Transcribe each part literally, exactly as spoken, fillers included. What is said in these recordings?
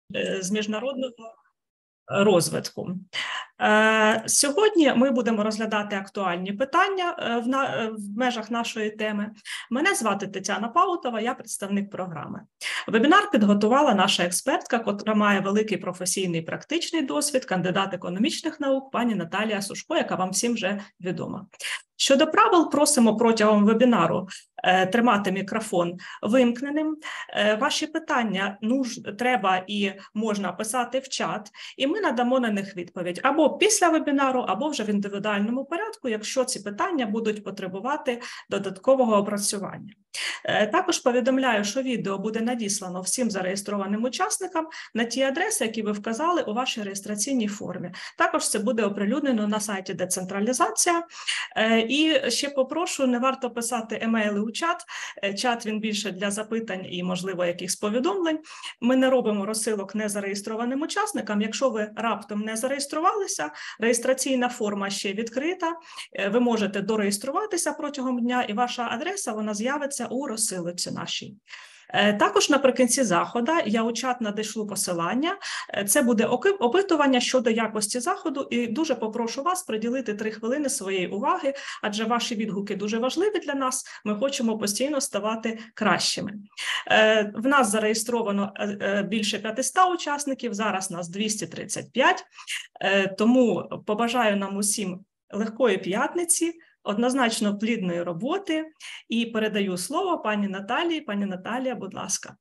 з міжнародного розвитку. Сьогодні ми будемо розглядати актуальні питання в межах нашої теми. Мене звати Тетяна Паутова, я представник програми. Вебінар підготувала наша експертка, котра має великий професійний і практичний досвід, кандидат економічних наук, пані Наталія Сушко, яка вам всім вже відома. Щодо правил, просимо протягом вебінару е, тримати мікрофон вимкненим. Е, ваші питання нуж, треба і можна писати в чат, і ми надамо на них відповідь або після вебінару, або вже в індивідуальному порядку, якщо ці питання будуть потребувати додаткового опрацювання. Е, також повідомляю, що відео буде надіслано всім зареєстрованим учасникам на ті адреси, які ви вказали у вашій реєстраційній формі. Також це буде оприлюднено на сайті Децентралізація. Е, І ще попрошу, не варто писати емейли у чат. Чат він більше для запитань і, можливо, якихось повідомлень. Ми не робимо розсилок незареєстрованим учасникам. Якщо ви раптом не зареєструвалися, реєстраційна форма ще відкрита. Ви можете дореєструватися протягом дня, і ваша адреса вона з'явиться у розсилці нашій. Також наприкінці заходу я у чат надішлю посилання. Це буде опитування щодо якості заходу, і дуже попрошу вас приділити три хвилини своєї уваги, адже ваші відгуки дуже важливі для нас, ми хочемо постійно ставати кращими. В нас зареєстровано більше п'ятисот учасників, зараз нас двісті тридцять п'ять, тому побажаю нам усім легкої п'ятниці, однозначно плідної роботи, і передаю слово пані Наталії. Пані Наталія, будь ласка.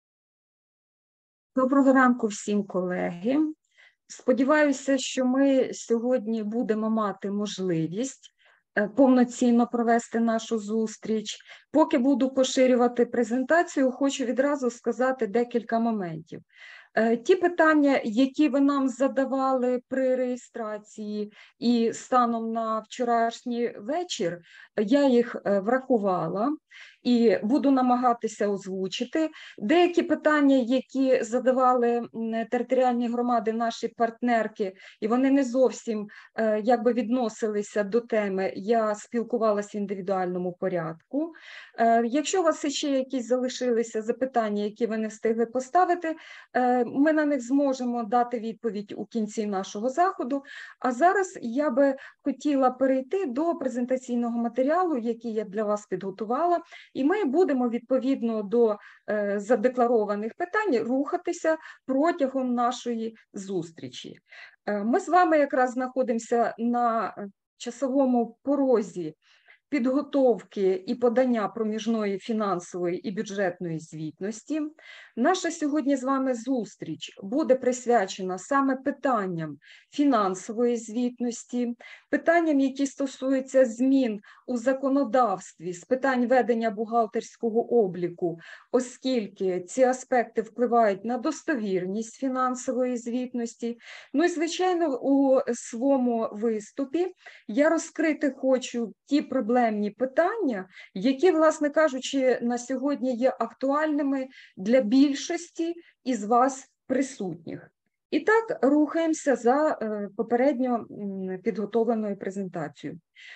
Доброго ранку всім, колеги. Сподіваюся, що ми сьогодні будемо мати можливість повноцінно провести нашу зустріч. Поки буду поширювати презентацію, хочу відразу сказати декілька моментів. Ті питання, які ви нам задавали при реєстрації і станом на вчорашній вечір, я їх врахувала і буду намагатися озвучити. Деякі питання, які задавали територіальні громади, наші партнерки, і вони не зовсім якби відносилися до теми, я спілкувалася в індивідуальному порядку. Якщо у вас ще якісь залишилися запитання, які ви не встигли поставити, ми на них зможемо дати відповідь у кінці нашого заходу. А зараз я би хотіла перейти до презентаційного матеріалу, який я для вас підготувала, і ми будемо відповідно до е, задекларованих питань рухатися протягом нашої зустрічі. Е, ми з вами якраз знаходимося на часовому порозі підготовки і подання проміжної фінансової і бюджетної звітності. Наша сьогодні з вами зустріч буде присвячена саме питанням фінансової звітності, питанням, які стосуються змін у законодавстві з питань ведення бухгалтерського обліку, оскільки ці аспекти впливають на достовірність фінансової звітності. Ну і, звичайно, у своєму виступі я розкрити хочу ті проблеми, питання, які, власне кажучи, на сьогодні є актуальними для більшості із вас присутніх. І так, рухаємося за попередньо підготовленою презентацією.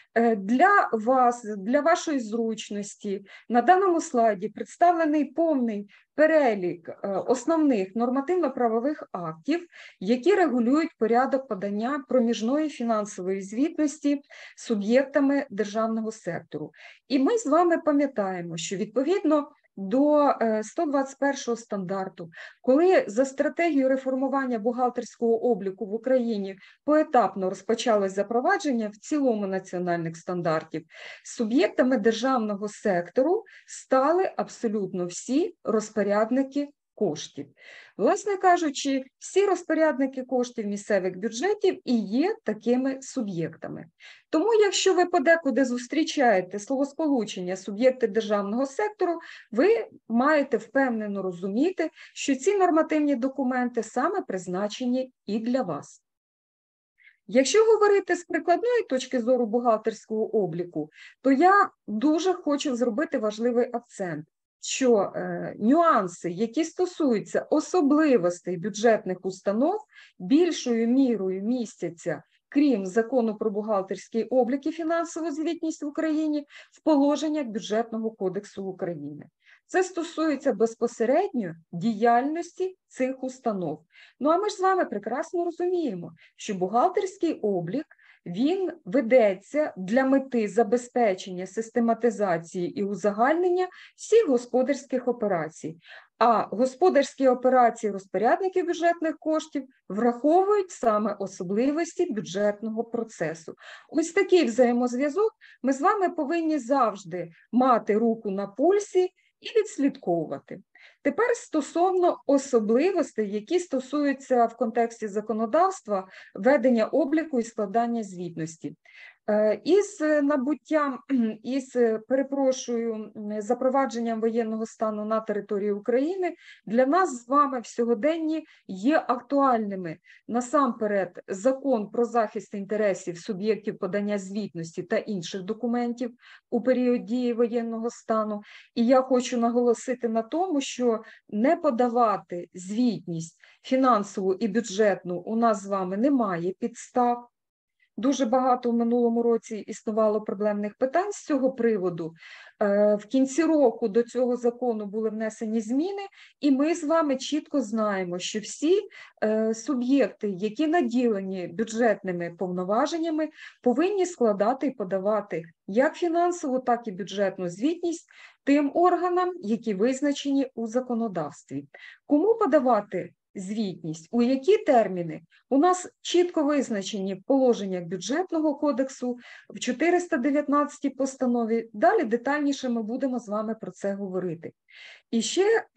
Для вас, для вашої зручності, на даному слайді представлений повний перелік основних нормативно-правових актів, які регулюють порядок подання проміжної фінансової звітності суб'єктами державного сектору. І ми з вами пам'ятаємо, що відповідно до сто двадцять першого стандарту, коли за стратегією реформування бухгалтерського обліку в Україні поетапно розпочалось запровадження в цілому національних стандартів, суб'єктами державного сектору стали абсолютно всі розпорядники коштів. Власне кажучи, всі розпорядники коштів місцевих бюджетів і є такими суб'єктами. Тому, якщо ви подекуди зустрічаєте словосполучення «суб'єкти державного сектору», ви маєте впевнено розуміти, що ці нормативні документи саме призначені і для вас. Якщо говорити з прикладної точки зору бухгалтерського обліку, то я дуже хочу зробити важливий акцент, що е, нюанси, які стосуються особливостей бюджетних установ, більшою мірою містяться, крім Закону про бухгалтерський облік і фінансову звітність в Україні, в положеннях Бюджетного кодексу України. Це стосується безпосередньо діяльності цих установ. Ну а ми ж з вами прекрасно розуміємо, що бухгалтерський облік, він ведеться для мети забезпечення систематизації і узагальнення всіх господарських операцій. А господарські операції розпорядників бюджетних коштів враховують саме особливості бюджетного процесу. Ось такий взаємозв'язок ми з вами повинні завжди мати руку на пульсі і відслідковувати. Тепер стосовно особливостей, які стосуються в контексті законодавства ведення обліку і складання звітності. Із набуттям, із, перепрошую, запровадженням воєнного стану на території України для нас з вами в сьогоденні є актуальними насамперед Закон про захист інтересів суб'єктів подання звітності та інших документів у період дії воєнного стану. І я хочу наголосити на тому, що не подавати звітність фінансову і бюджетну у нас з вами немає підстав. Дуже багато в минулому році існувало проблемних питань з цього приводу. В кінці року до цього закону були внесені зміни, і ми з вами чітко знаємо, що всі суб'єкти, які наділені бюджетними повноваженнями, повинні складати і подавати як фінансову, так і бюджетну звітність тим органам, які визначені у законодавстві. Кому подавати звітність, у які терміни? У нас чітко визначені в положеннях бюджетного кодексу, в чотириста дев'ятнадцятій постанові. Далі детальніше ми будемо з вами про це говорити. І ще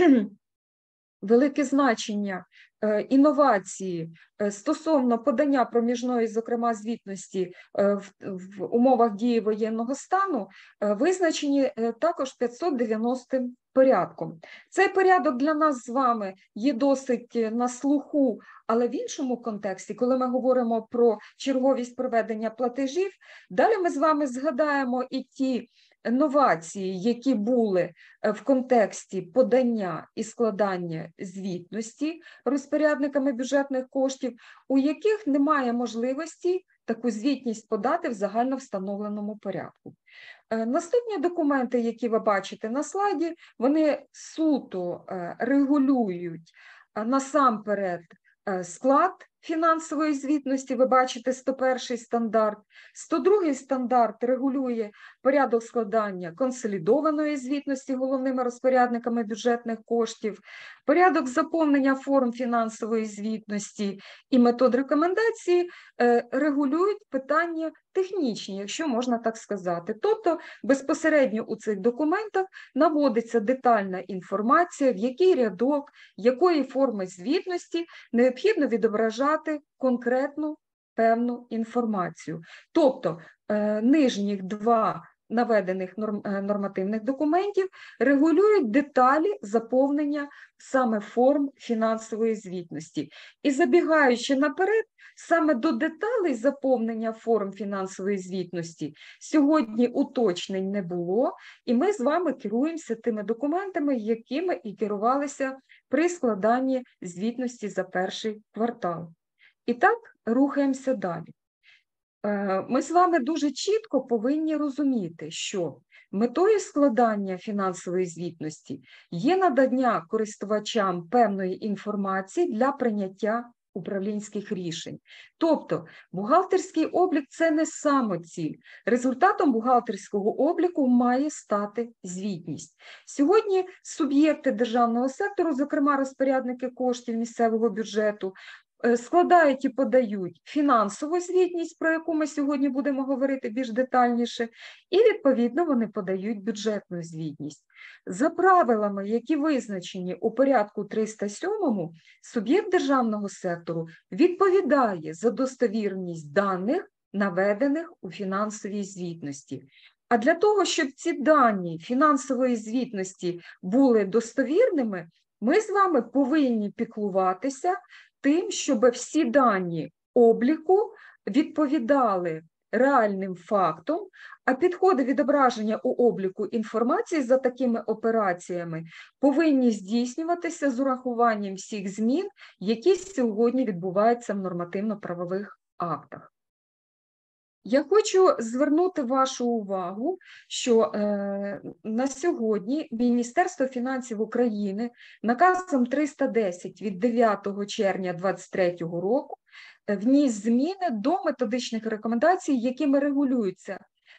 велике значення інновації стосовно подання проміжної, зокрема, звітності в, в умовах дії воєнного стану визначені також п'ятсот дев'яностим порядком. Цей порядок для нас з вами є досить на слуху, але в іншому контексті, коли ми говоримо про черговість проведення платежів, далі ми з вами згадаємо і ті новації, які були в контексті подання і складання звітності розпорядниками бюджетних коштів, у яких немає можливості таку звітність подати в загально встановленому порядку. Наступні документи, які ви бачите на слайді, вони суто регулюють насамперед склад фінансової звітності, ви бачите сто перший стандарт. сто другий стандарт регулює порядок складання консолідованої звітності головними розпорядниками бюджетних коштів, порядок заповнення форм фінансової звітності і метод рекомендації регулюють питання технічні, якщо можна так сказати. Тобто безпосередньо у цих документах наводиться детальна інформація, в який рядок, якої форми звітності необхідно відображати конкретну певну інформацію. Тобто нижніх два наведених нормативних документів регулюють деталі заповнення саме форм фінансової звітності. І забігаючи наперед, саме до деталей заповнення форм фінансової звітності сьогодні уточнень не було, і ми з вами керуємося тими документами, якими і керувалися при складанні звітності за перший квартал. І так, рухаємося далі. Ми з вами дуже чітко повинні розуміти, що метою складання фінансової звітності є надання користувачам певної інформації для прийняття управлінських рішень. Тобто бухгалтерський облік – це не самоціль. Результатом бухгалтерського обліку має стати звітність. Сьогодні суб'єкти державного сектору, зокрема розпорядники коштів місцевого бюджету, складають і подають фінансову звітність, про яку ми сьогодні будемо говорити більш детальніше, і, відповідно, вони подають бюджетну звітність. За правилами, які визначені у порядку триста сьомому, суб'єкт державного сектору відповідає за достовірність даних, наведених у фінансовій звітності. А для того, щоб ці дані фінансової звітності були достовірними, ми з вами повинні піклуватися тим, щоб всі дані обліку відповідали реальним фактам, а підходи відображення у обліку інформації за такими операціями повинні здійснюватися з урахуванням всіх змін, які сьогодні відбуваються в нормативно-правових актах. Я хочу звернути вашу увагу, що е, на сьогодні Міністерство фінансів України наказом триста десять від дев'ятого червня двадцять третього року вніс зміни до методичних рекомендацій, якими регулюються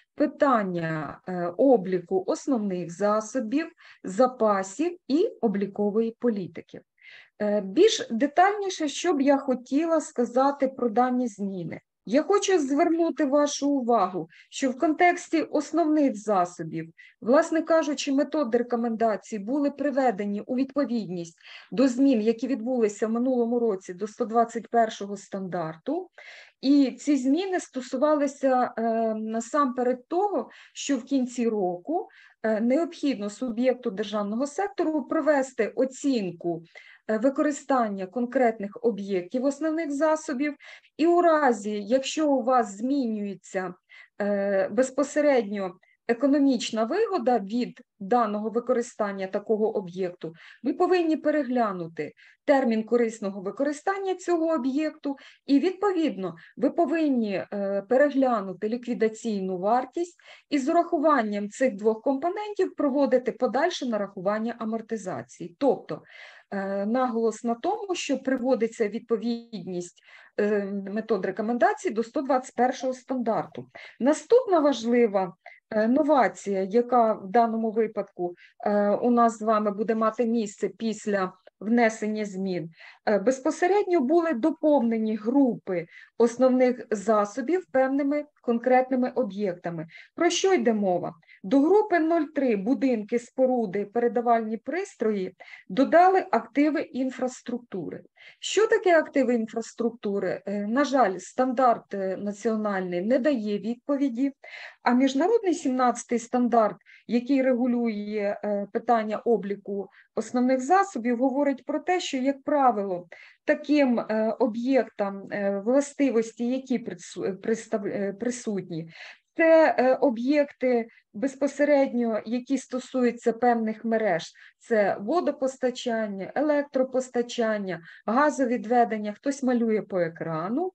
питання е, обліку основних засобів, запасів і облікової політики. Е, більш детальніше, що б я хотіла сказати про дані зміни. Я хочу звернути вашу увагу, що в контексті основних засобів, власне кажучи, методи рекомендацій були приведені у відповідність до змін, які відбулися в минулому році до сто двадцять першого стандарту. І ці зміни стосувалися е, насамперед того, що в кінці року е, необхідно суб'єкту державного сектору провести оцінку використання конкретних об'єктів основних засобів, і у разі, якщо у вас змінюється е, безпосередньо економічна вигода від даного використання такого об'єкту, ви повинні переглянути термін корисного використання цього об'єкту і, відповідно, ви повинні е, переглянути ліквідаційну вартість і з урахуванням цих двох компонентів проводити подальше нарахування амортизації. Тобто, наголос на тому, що приводиться відповідність метод рекомендацій до сто двадцять першого стандарту. Наступна важлива новація, яка в даному випадку у нас з вами буде мати місце після внесення змін, безпосередньо були доповнені групи основних засобів певними конкретними об'єктами. Про що йде мова? До групи нуль три будинки, споруди, передавальні пристрої додали активи інфраструктури. Що таке активи інфраструктури? На жаль, стандарт національний не дає відповіді, а міжнародний сімнадцятий стандарт, який регулює питання обліку основних засобів, говорить про те, що, як правило, таким об'єктам, властивості, які присутні, це об'єкти безпосередньо, які стосуються певних мереж. Це водопостачання, електропостачання, газовідведення, хтось малює по екрану.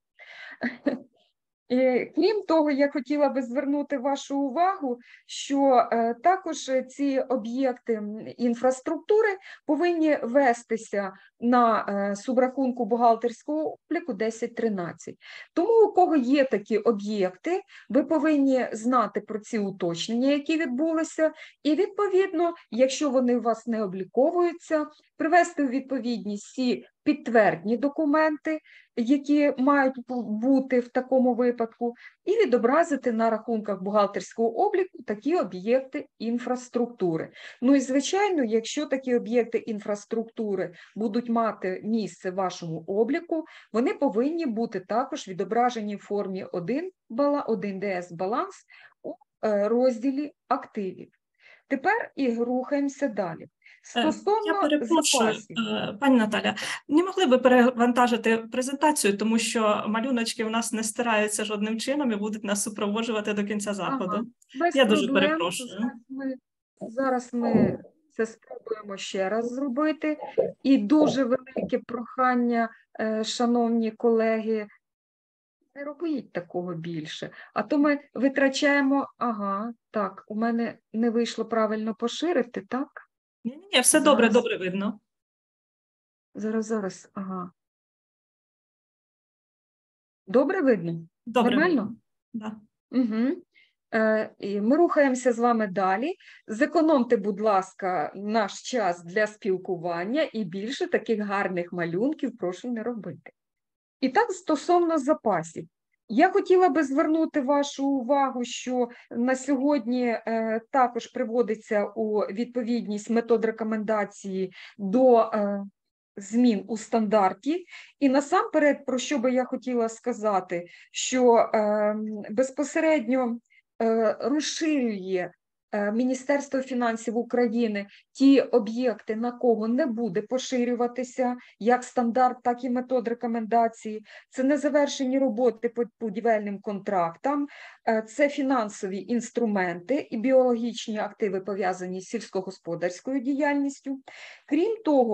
І, крім того, я хотіла би звернути вашу увагу, що е, також ці об'єкти інфраструктури повинні вестися на е, субрахунку бухгалтерського обліку десять тринадцять. Тому у кого є такі об'єкти, ви повинні знати про ці уточнення, які відбулися, і відповідно, якщо вони у вас не обліковуються, привести у відповідність всі підтвердні документи, які мають бути в такому випадку, і відобразити на рахунках бухгалтерського обліку такі об'єкти інфраструктури. Ну і, звичайно, якщо такі об'єкти інфраструктури будуть мати місце в вашому обліку, вони повинні бути також відображені в формі один Д С баланс у розділі активів. Тепер і рухаємося далі. Стосовно Я перепрошую, запасів. Пані Наталя, не могли би перевантажити презентацію, тому що малюночки у нас не стираються жодним чином і будуть нас супроводжувати до кінця заходу. Ага, без Я проблем. дуже перепрошую. Зараз ми, зараз ми це спробуємо ще раз зробити. І дуже велике прохання, шановні колеги, не робіть такого більше, а то ми витрачаємо, ага, так, у мене не вийшло правильно поширити, так? Ні-ні, все зараз. добре, добре видно. Зараз, зараз, ага. Добре видно? Добре Нормально? Да. Угу. Е, і ми рухаємося з вами далі. Зекономте, будь ласка, наш час для спілкування і більше таких гарних малюнків прошу не робити. І так, стосовно запасів. Я хотіла би звернути вашу увагу, що на сьогодні е, також приводиться у відповідність метод рекомендації до е, змін у стандарті. І насамперед, про що би я хотіла сказати, що е, безпосередньо е, розширює Міністерство фінансів України ті об'єкти, на кого не буде поширюватися як стандарт, так і метод рекомендації. Це незавершені роботи по будівельним контрактам, це фінансові інструменти і біологічні активи, пов'язані з сільськогосподарською діяльністю. Крім того, в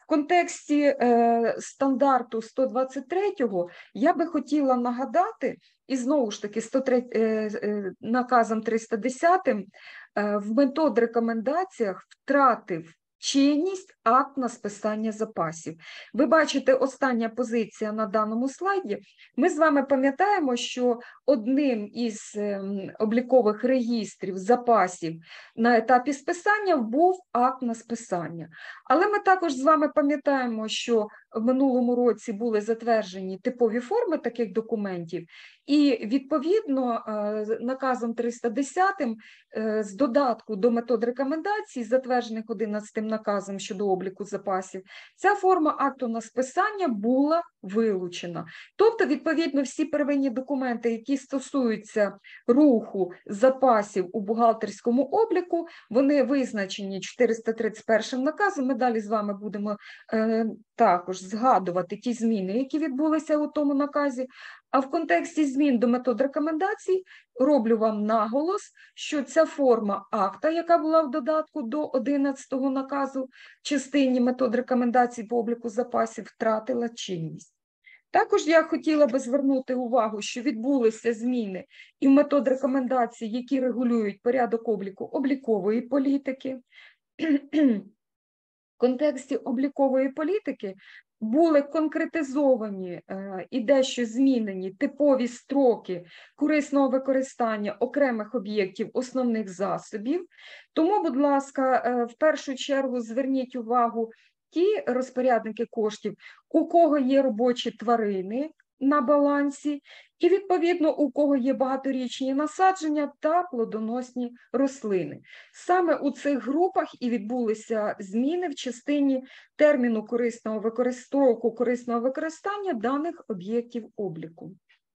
контексті е, стандарту сто двадцять третього я би хотіла нагадати, і знову ж таки сто три, е, е, наказом триста десять е, в метод-рекомендаціях втратив чинність акт на списання запасів. Ви бачите, остання позиція на даному слайді. Ми з вами пам'ятаємо, що одним із облікових реєстрів запасів на етапі списання був акт на списання. Але ми також з вами пам'ятаємо, що в минулому році були затверджені типові форми таких документів, і відповідно наказом триста десять з додатку до метод рекомендацій, затверджених одинадцятим наказом щодо обліку запасів, ця форма акту на списання була вилучена. Тобто, відповідно, всі первинні документи, які стосуються руху запасів у бухгалтерському обліку, вони визначені чотириста тридцять першим наказом. Ми далі з вами будемо е, також згадувати ті зміни, які відбулися у тому наказі. А в контексті змін до метод рекомендацій роблю вам наголос, що ця форма акта, яка була в додатку до одинадцятого наказу в частині метод рекомендацій по обліку запасів, втратила чинність. Також я хотіла би звернути увагу, що відбулися зміни і в метод рекомендацій, які регулюють порядок обліку облікової політики. В контексті облікової політики були конкретизовані е, і дещо змінені типові строки корисного використання окремих об'єктів основних засобів. Тому, будь ласка, е, в першу чергу зверніть увагу ті розпорядники коштів, у кого є робочі тварини на балансі, і, відповідно, у кого є багаторічні насадження та плодоносні рослини. Саме у цих групах і відбулися зміни в частині терміну корисного використання, корисного використання даних об'єктів обліку.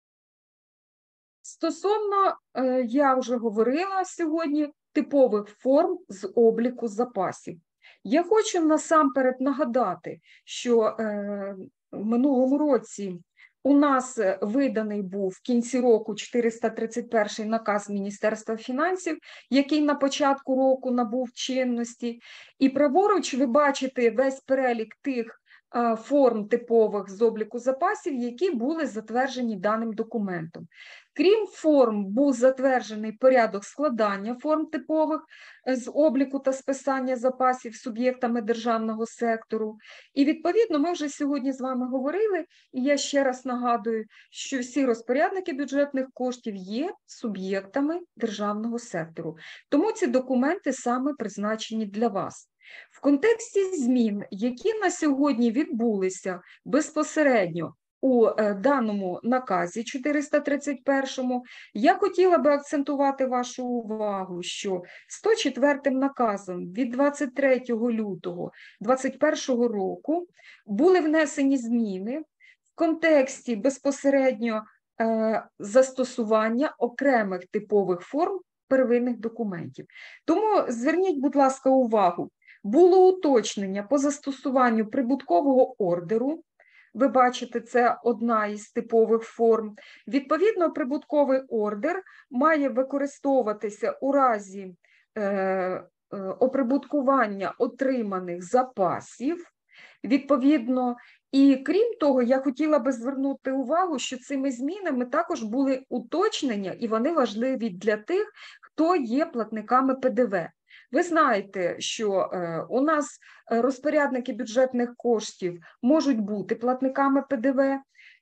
Стосовно, я вже говорила сьогодні, типових форм з обліку запасів. Я хочу насамперед нагадати, що в минулому році у нас виданий був в кінці року чотириста тридцять перший наказ Міністерства фінансів, який на початку року набув чинності. І праворуч ви бачите весь перелік тих форм типових з обліку запасів, які були затверджені даним документом. Крім форм, був затверджений порядок складання форм типових з обліку та списання запасів суб'єктами державного сектору. І, відповідно, ми вже сьогодні з вами говорили, і я ще раз нагадую, що всі розпорядники бюджетних коштів є суб'єктами державного сектору. Тому ці документи саме призначені для вас. В контексті змін, які на сьогодні відбулися безпосередньо у даному наказі чотириста тридцять першому, я хотіла би акцентувати вашу увагу, що сто четвертим наказом від двадцять третього лютого двадцять першого року були внесені зміни в контексті безпосередньо е, застосування окремих типових форм первинних документів. Тому зверніть, будь ласка, увагу, було уточнення по застосуванню прибуткового ордеру. Ви бачите, це одна із типових форм. Відповідно, прибутковий ордер має використовуватися у разі е, е, оприбуткування отриманих запасів. Відповідно, і крім того, я хотіла би звернути увагу, що цими змінами також були уточнення, і вони важливі для тих, хто є платниками Пе Де Ве. Ви знаєте, що у нас розпорядники бюджетних коштів можуть бути платниками Пе Де Ве.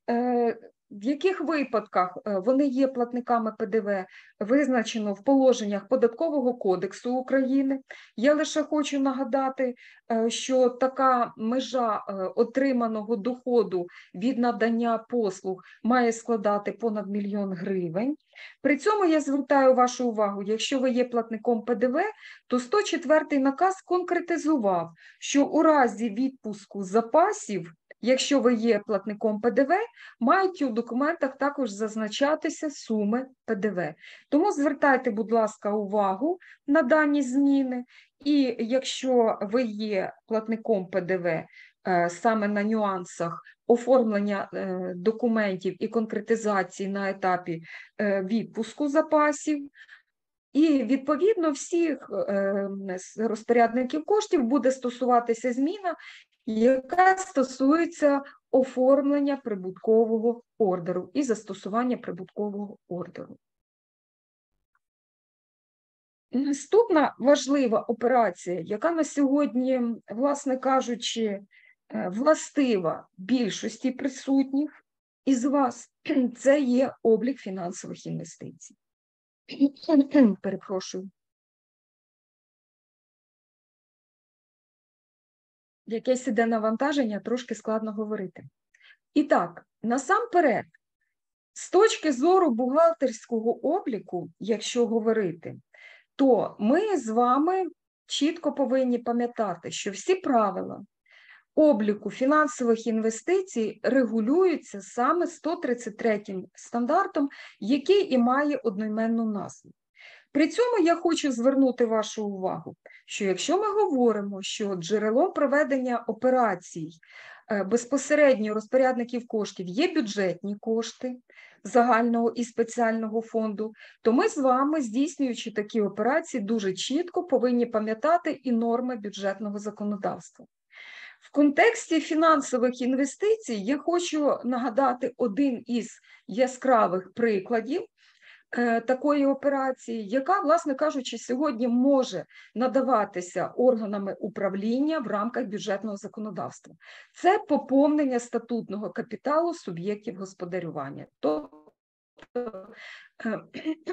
В яких випадках вони є платниками Пе Де Ве, визначено в положеннях Податкового кодексу України. Я лише хочу нагадати, що така межа отриманого доходу від надання послуг має складати понад мільйон гривень. При цьому я звертаю вашу увагу, якщо ви є платником Пе Де Ве, то сто четвертий наказ конкретизував, що у разі відпуску запасів, якщо ви є платником Пе Де Ве, мають у документах також зазначатися суми Пе Де Ве. Тому звертайте, будь ласка, увагу на дані зміни. І якщо ви є платником Пе Де Ве, саме на нюансах оформлення документів і конкретизації на етапі відпуску запасів, і, відповідно, всіх розпорядників коштів буде стосуватися зміна, яка стосується оформлення прибуткового ордеру і застосування прибуткового ордеру. Наступна важлива операція, яка на сьогодні, власне кажучи, властива більшості присутніх із вас, це є облік фінансових інвестицій. Перепрошую. Якесь іде навантаження, трошки складно говорити. І так, насамперед, з точки зору бухгалтерського обліку, якщо говорити, то ми з вами чітко повинні пам'ятати, що всі правила обліку фінансових інвестицій регулюються саме сто тридцять третім стандартом, який і має одноіменну назву. При цьому я хочу звернути вашу увагу, що якщо ми говоримо, що джерелом проведення операцій безпосередньо розпорядників коштів є бюджетні кошти загального і спеціального фонду, то ми з вами, здійснюючи такі операції, дуже чітко повинні пам'ятати і норми бюджетного законодавства. В контексті фінансових інвестицій я хочу нагадати один із яскравих прикладів е, такої операції, яка, власне кажучи, сьогодні може надаватися органами управління в рамках бюджетного законодавства. Це поповнення статутного капіталу суб'єктів господарювання, тобто е,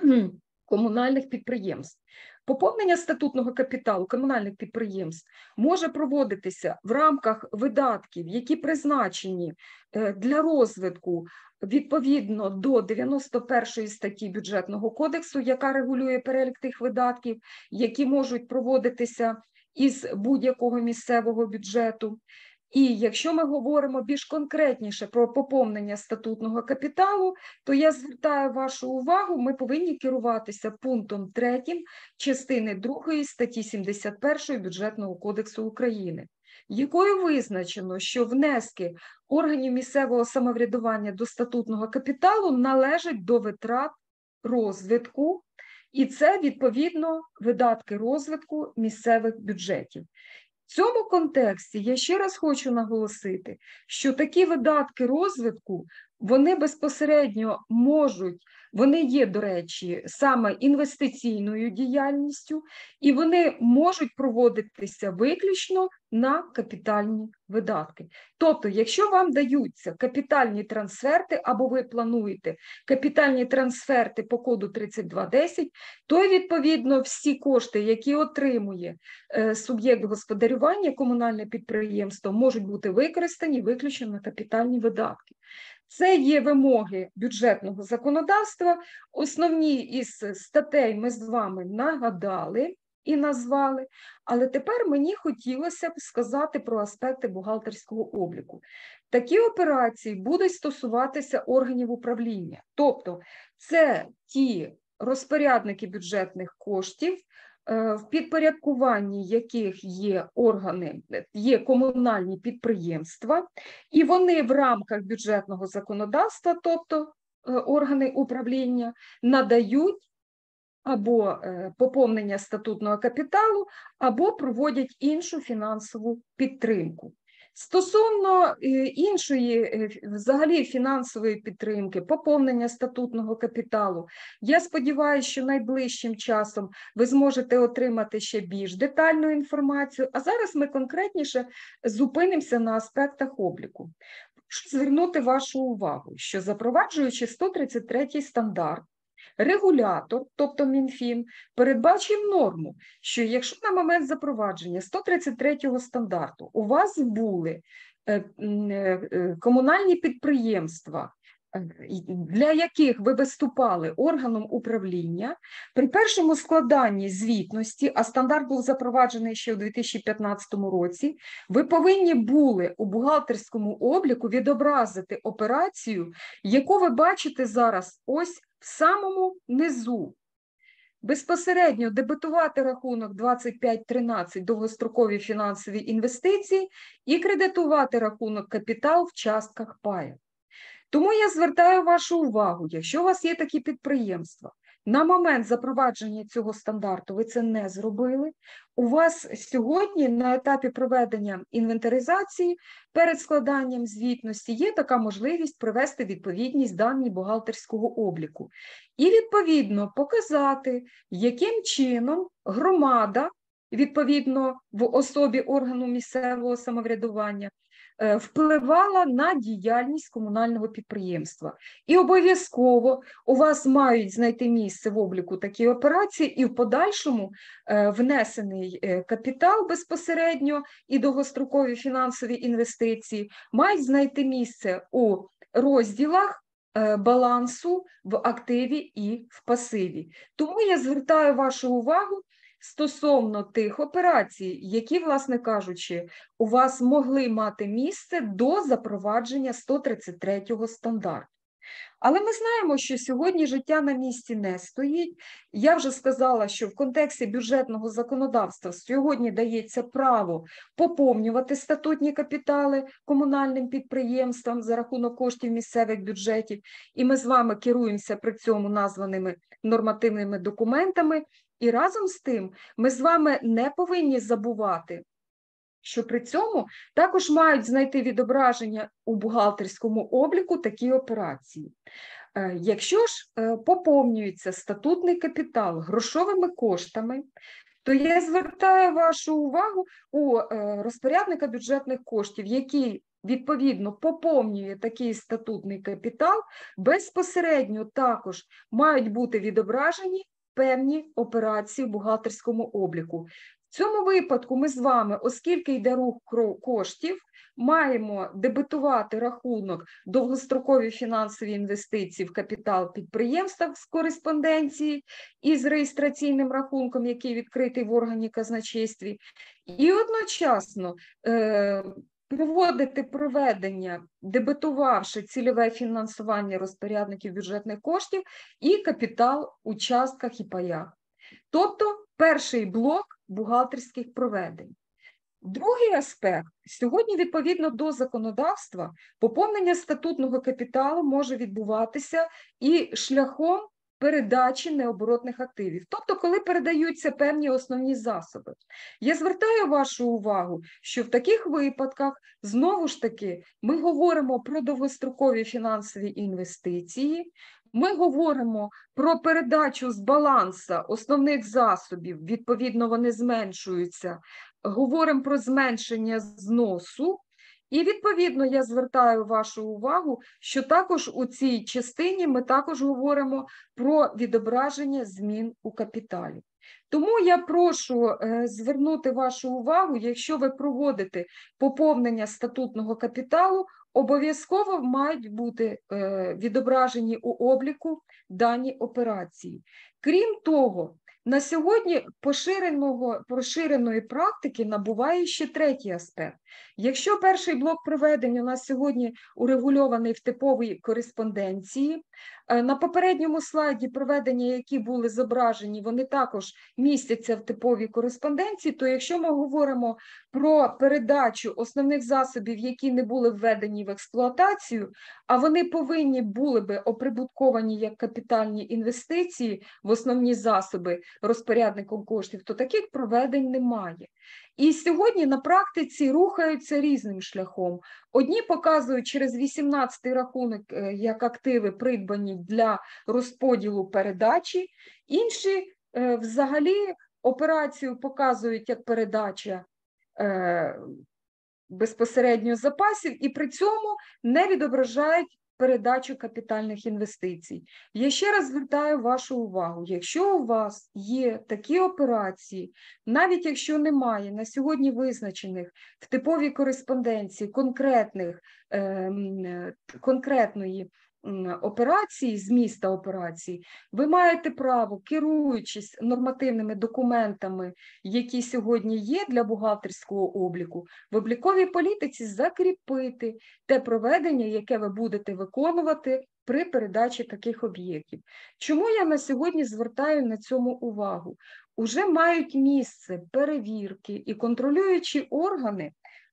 комунальних підприємств. Поповнення статутного капіталу комунальних підприємств може проводитися в рамках видатків, які призначені для розвитку відповідно до дев'яносто першої статті Бюджетного кодексу, яка регулює перелік тих видатків, які можуть проводитися із будь-якого місцевого бюджету. І якщо ми говоримо більш конкретніше про поповнення статутного капіталу, то я звертаю вашу увагу, ми повинні керуватися пунктом третім частини другої статті сімдесят першої Бюджетного кодексу України, якою визначено, що внески органів місцевого самоврядування до статутного капіталу належать до витрат розвитку, і це, відповідно, видатки розвитку місцевих бюджетів. В цьому контексті я ще раз хочу наголосити, що такі видатки розвитку, вони безпосередньо можуть, вони є, до речі, саме інвестиційною діяльністю, і вони можуть проводитися виключно на капітальні видатки. Тобто, якщо вам даються капітальні трансферти, або ви плануєте капітальні трансферти по коду тридцять два десять, то, відповідно, всі кошти, які отримує е, суб'єкт господарювання, комунальне підприємство, можуть бути використані виключно на капітальні видатки. Це є вимоги бюджетного законодавства. Основні із статей ми з вами нагадали і назвали, але тепер мені хотілося б сказати про аспекти бухгалтерського обліку. Такі операції будуть стосуватися органів управління, тобто це ті розпорядники бюджетних коштів, в підпорядкуванні яких є органи, є комунальні підприємства, і вони в рамках бюджетного законодавства, тобто органи управління, надають або поповнення статутного капіталу, або проводять іншу фінансову підтримку. Стосовно іншої, взагалі, фінансової підтримки, поповнення статутного капіталу, я сподіваюся, що найближчим часом ви зможете отримати ще більш детальну інформацію, а зараз ми конкретніше зупинимося на аспектах обліку. Прошу звернути вашу увагу, що запроваджуючи сто тридцять третій стандарт, регулятор, тобто Мінфін, передбачив норму, що якщо на момент запровадження сто тридцять третього стандарту у вас були комунальні підприємства, для яких ви виступали органом управління, при першому складанні звітності, а стандарт був запроваджений ще у дві тисячі п'ятнадцятому році, ви повинні були у бухгалтерському обліку відобразити операцію, яку ви бачите зараз ось в самому низу. Безпосередньо дебетувати рахунок двадцять п'ять тринадцять довгострокові фінансові інвестиції і кредитувати рахунок капітал в частках паю. Тому я звертаю вашу увагу, якщо у вас є такі підприємства, На момент запровадження цього стандарту ви це не зробили. У вас сьогодні на етапі проведення інвентаризації перед складанням звітності є така можливість привести відповідність дані бухгалтерського обліку. І відповідно показати, яким чином громада, відповідно в особі органу місцевого самоврядування, впливала на діяльність комунального підприємства. І обов'язково у вас мають знайти місце в обліку такі операції і в подальшому внесений капітал безпосередньо і довгострокові фінансові інвестиції мають знайти місце у розділах балансу в активі і в пасиві. Тому я звертаю вашу увагу стосовно тих операцій, які, власне кажучи, у вас могли мати місце до запровадження сто тридцять третього стандарту. Але ми знаємо, що сьогодні життя на місці не стоїть. Я вже сказала, що в контексті бюджетного законодавства сьогодні дається право поповнювати статутні капітали комунальним підприємствам за рахунок коштів місцевих бюджетів. І ми з вами керуємося при цьому названими нормативними документами. І разом з тим ми з вами не повинні забувати, що при цьому також мають знайти відображення у бухгалтерському обліку такі операції. Якщо ж поповнюється статутний капітал грошовими коштами, то я звертаю вашу увагу у розпорядника бюджетних коштів, який відповідно поповнює такий статутний капітал, безпосередньо також мають бути відображені певні операції в бухгалтерському обліку. В цьому випадку ми з вами, оскільки йде рух коштів, маємо дебетувати рахунок довгострокові фінансові інвестиції в капітал підприємства з кореспонденції із реєстраційним рахунком, який відкритий в органі казначействі, і одночасно е проводити проведення, дебетувавши цільове фінансування розпорядників бюджетних коштів і капітал у частках і паях. Тобто перший блок бухгалтерських проведень. Другий аспект. Сьогодні, відповідно до законодавства, поповнення статутного капіталу може відбуватися і шляхом передачі необоротних активів, тобто коли передаються певні основні засоби. Я звертаю вашу увагу, що в таких випадках, знову ж таки, ми говоримо про довгострокові фінансові інвестиції, ми говоримо про передачу з балансу основних засобів, відповідно вони зменшуються, говоримо про зменшення зносу. І, відповідно, я звертаю вашу увагу, що також у цій частині ми також говоримо про відображення змін у капіталі. Тому я прошу е, звернути вашу увагу, якщо ви проводите поповнення статутного капіталу, обов'язково мають бути е, відображені у обліку дані операції. Крім того, на сьогодні поширеного, поширеної практики набуває ще третій аспект. Якщо перший блок проведення у нас сьогодні урегульований в типовій кореспонденції, на попередньому слайді проведення, які були зображені, вони також містяться в типовій кореспонденції, то якщо ми говоримо про передачу основних засобів, які не були введені в експлуатацію, а вони повинні були би оприбутковані як капітальні інвестиції в основні засоби розпорядником коштів, то таких проведень немає. І сьогодні на практиці рухаються різним шляхом. Одні показують через вісімнадцятий рахунок як активи придбані для розподілу передачі, інші взагалі операцію показують як передача безпосередньо запасів і при цьому не відображають передачу капітальних інвестицій. Я ще раз звертаю вашу увагу, якщо у вас є такі операції, навіть якщо немає на сьогодні визначених в типовій кореспонденції конкретних, е, конкретної операції, зміста операції, ви маєте право, керуючись нормативними документами, які сьогодні є для бухгалтерського обліку, в обліковій політиці закріпити те проведення, яке ви будете виконувати при передачі таких об'єктів. Чому я на сьогодні звертаю на цьому увагу? Уже мають місце перевірки і контролюючі органи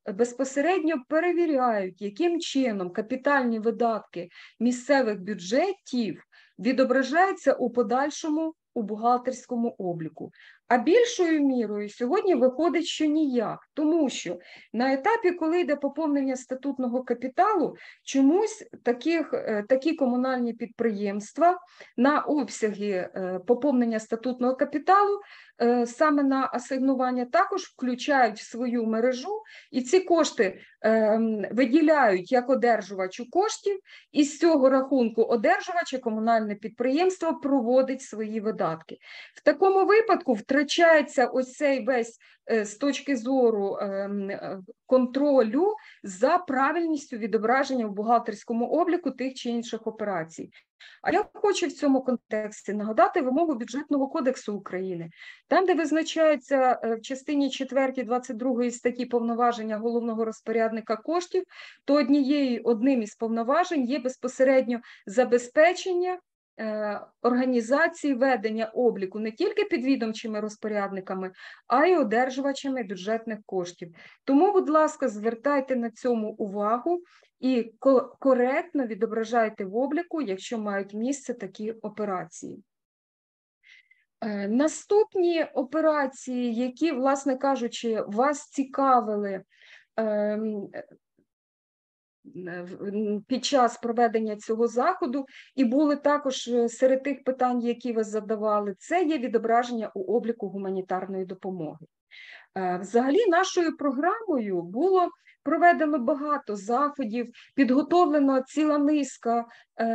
безпосередньо перевіряють, яким чином капітальні видатки місцевих бюджетів відображаються у подальшому у бухгалтерському обліку. А більшою мірою сьогодні виходить, що ніяк, тому що на етапі, коли йде поповнення статутного капіталу, чомусь таких, такі комунальні підприємства на обсяги поповнення статутного капіталу саме на асигнування також включають в свою мережу, і ці кошти виділяють як одержувачу коштів, і з цього рахунку одержувача комунальне підприємство проводить свої видатки. В такому випадку втрачається ось цей весь з точки зору контролю за правильністю відображення в бухгалтерському обліку тих чи інших операцій. А я хочу в цьому контексті нагадати вимогу Бюджетного кодексу України. Там, де визначаються в частині четвертій двадцять другої статті повноваження головного розпорядника коштів, то однією, одним із повноважень є безпосередньо забезпечення організації ведення обліку не тільки підвідомчими розпорядниками, а й одержувачами бюджетних коштів. Тому, будь ласка, звертайте на цьому увагу і коректно відображайте в обліку, якщо мають місце такі операції. Наступні операції, які, власне кажучи, вас цікавили під час проведення цього заходу і були також серед тих питань, які ви задавали, це є відображення у обліку гуманітарної допомоги. Взагалі нашою програмою було проведено багато заходів, підготовлено ціла низка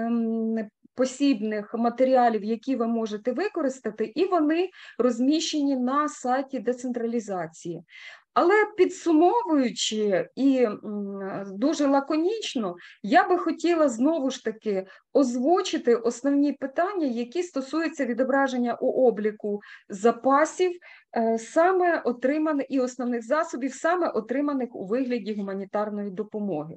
посібних матеріалів, які ви можете використати, і вони розміщені на сайті децентралізації. Але підсумовуючи і дуже лаконічно, я би хотіла знову ж таки озвучити основні питання, які стосуються відображення у обліку запасів саме отриманих і основних засобів, саме отриманих у вигляді гуманітарної допомоги.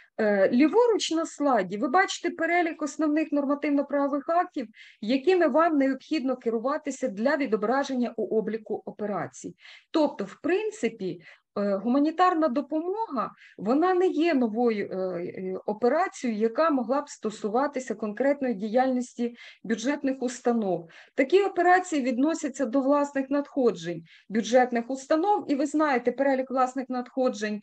Ліворуч на слайді ви бачите перелік основних нормативно-правових актів, якими вам необхідно керуватися для відображення у обліку операцій. Тобто, в принципі, гуманітарна допомога, вона не є новою операцією, яка могла б стосуватися конкретної діяльності бюджетних установ. Такі операції відносяться до власних надходжень бюджетних установ, і ви знаєте, перелік власних надходжень,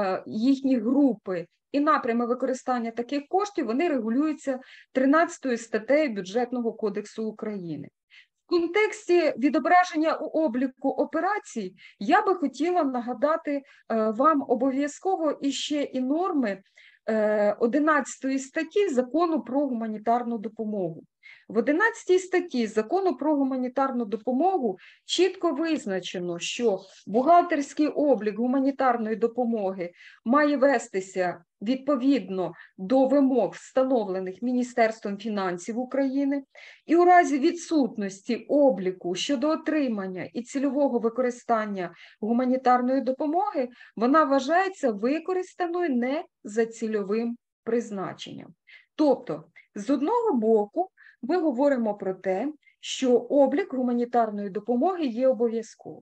їхні групи і напрями використання таких коштів, вони регулюються тринадцятою статтею Бюджетного кодексу України. В контексті відображення у обліку операцій я би хотіла нагадати вам обов'язково іще і норми одинадцятої статті Закону про гуманітарну допомогу. В одинадцятій статті Закону про гуманітарну допомогу чітко визначено, що бухгалтерський облік гуманітарної допомоги має вестися відповідно до вимог, встановлених Міністерством фінансів України, і у разі відсутності обліку щодо отримання і цільового використання гуманітарної допомоги, вона вважається використаною не за цільовим призначенням. Тобто, з одного боку, ми говоримо про те, що облік гуманітарної допомоги є обов'язковим.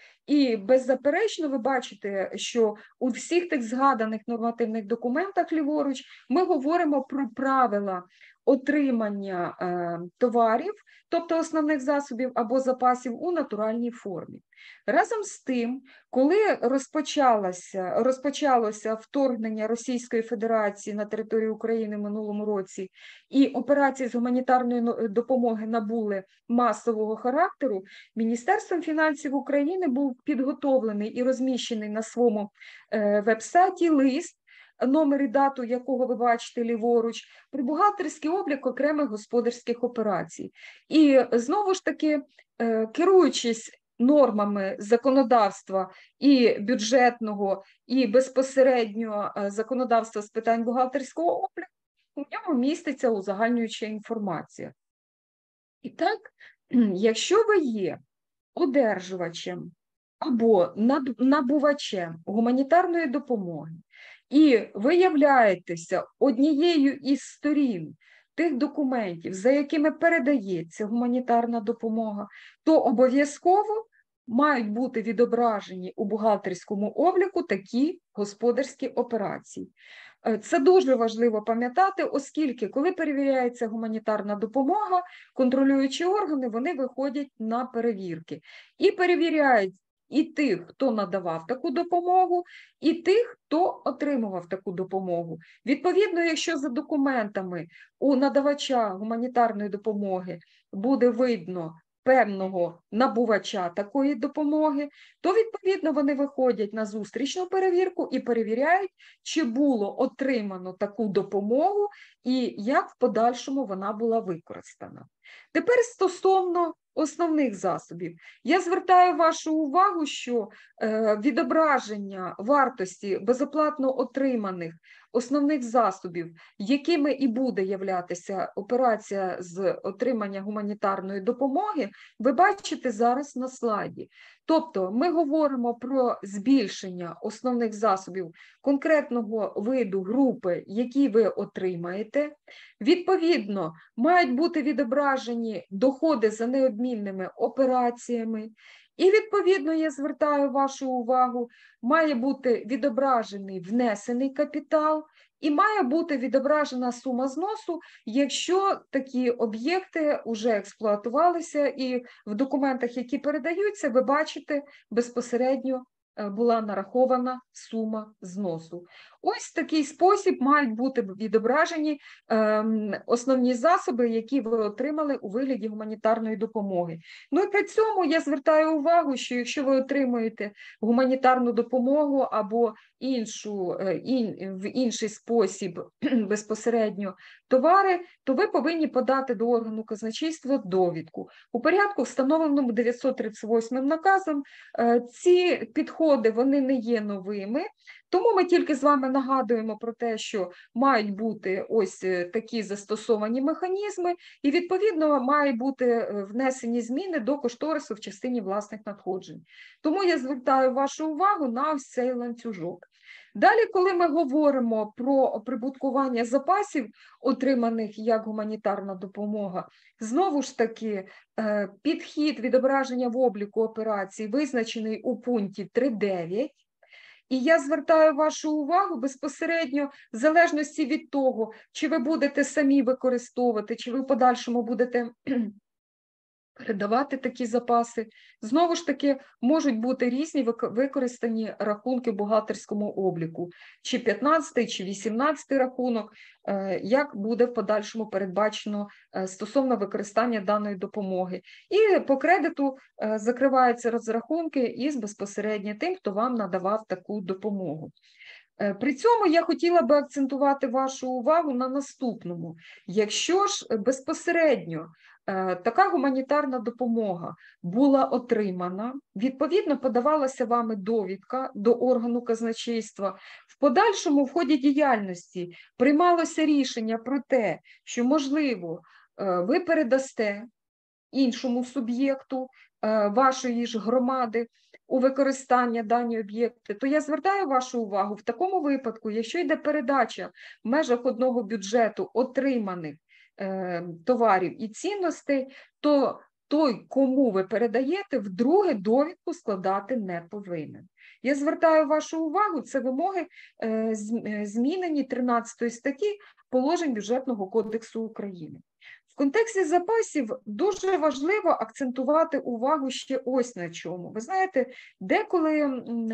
І беззаперечно ви бачите, що у всіх тих згаданих нормативних документах ліворуч ми говоримо про правила отримання е, товарів, тобто основних засобів або запасів у натуральній формі. Разом з тим, коли розпочалося, розпочалося вторгнення Російської Федерації на територію України в минулому році і операції з гуманітарної допомоги набули масового характеру, Міністерством фінансів України був підготовлений і розміщений на своєму е, веб-сайті лист, номер і дату якого ви бачите ліворуч, про бухгалтерський облік окремих господарських операцій. І знову ж таки, керуючись нормами законодавства і бюджетного, і безпосередньо законодавства з питань бухгалтерського обліку, у ньому міститься узагальнююча інформація. І так, якщо ви є одержувачем або набувачем гуманітарної допомоги, і ви являєтеся однією із сторін тих документів, за якими передається гуманітарна допомога, то обов'язково мають бути відображені у бухгалтерському обліку такі господарські операції. Це дуже важливо пам'ятати, оскільки, коли перевіряється гуманітарна допомога, контролюючі органи, вони виходять на перевірки і перевіряють і тих, хто надавав таку допомогу, і тих, хто отримував таку допомогу. Відповідно, якщо за документами у надавача гуманітарної допомоги буде видно певного набувача такої допомоги, то, відповідно, вони виходять на зустрічну перевірку і перевіряють, чи було отримано таку допомогу і як в подальшому вона була використана. Тепер стосовно основних засобів. Я звертаю вашу увагу, що е, відображення вартості безоплатно отриманих основних засобів, якими і буде являтися операція з отримання гуманітарної допомоги, ви бачите зараз на слайді. Тобто ми говоримо про збільшення основних засобів конкретного виду групи, які ви отримаєте. Відповідно, мають бути відображені доходи за необмінними операціями. І, відповідно, я звертаю вашу увагу, має бути відображений внесений капітал і має бути відображена сума зносу, якщо такі об'єкти вже експлуатувалися і в документах, які передаються, ви бачите, безпосередньо була нарахована сума зносу. Ось в такий спосіб мають бути відображені е, основні засоби, які ви отримали у вигляді гуманітарної допомоги. Ну і при цьому я звертаю увагу, що якщо ви отримуєте гуманітарну допомогу або іншу, ін, в інший спосіб безпосередньо товари, то ви повинні подати до органу казначейства довідку. У порядку, встановленому дев'ятсот тридцять восьмим наказом, е, ці підходи, вони не є новими, тому ми тільки з вами нагадуємо про те, що мають бути ось такі застосовані механізми і, відповідно, мають бути внесені зміни до кошторису в частині власних надходжень. Тому я звертаю вашу увагу на ось цей ланцюжок. Далі, коли ми говоримо про оприбуткування запасів, отриманих як гуманітарна допомога, знову ж таки, підхід відображення в обліку операцій визначений у пункті три дев'ять. І я звертаю вашу увагу безпосередньо в залежності від того, чи ви будете самі використовувати, чи ви в подальшому будете передавати такі запаси. Знову ж таки, можуть бути різні використані рахунки в бухгалтерському обліку, чи п'ятнадцятий, чи вісімнадцятий рахунок, як буде в подальшому передбачено стосовно використання даної допомоги. І по кредиту закриваються розрахунки із безпосередньо тим, хто вам надавав таку допомогу. При цьому я хотіла би акцентувати вашу увагу на наступному. Якщо ж безпосередньо така гуманітарна допомога була отримана, відповідно подавалася вами довідка до органу казначейства, в подальшому в ході діяльності приймалося рішення про те, що, можливо, ви передасте іншому суб'єкту вашої ж громади у використання дані об'єкти, то я звертаю вашу увагу, в такому випадку, якщо йде передача в межах одного бюджету отриманих е, товарів і цінностей, то той, кому ви передаєте, вдруге довідку складати не повинен. Я звертаю вашу увагу, це вимоги е, змінені тринадцятої статті положень Бюджетного кодексу України. В контексті запасів дуже важливо акцентувати увагу ще ось на чому. Ви знаєте, деколи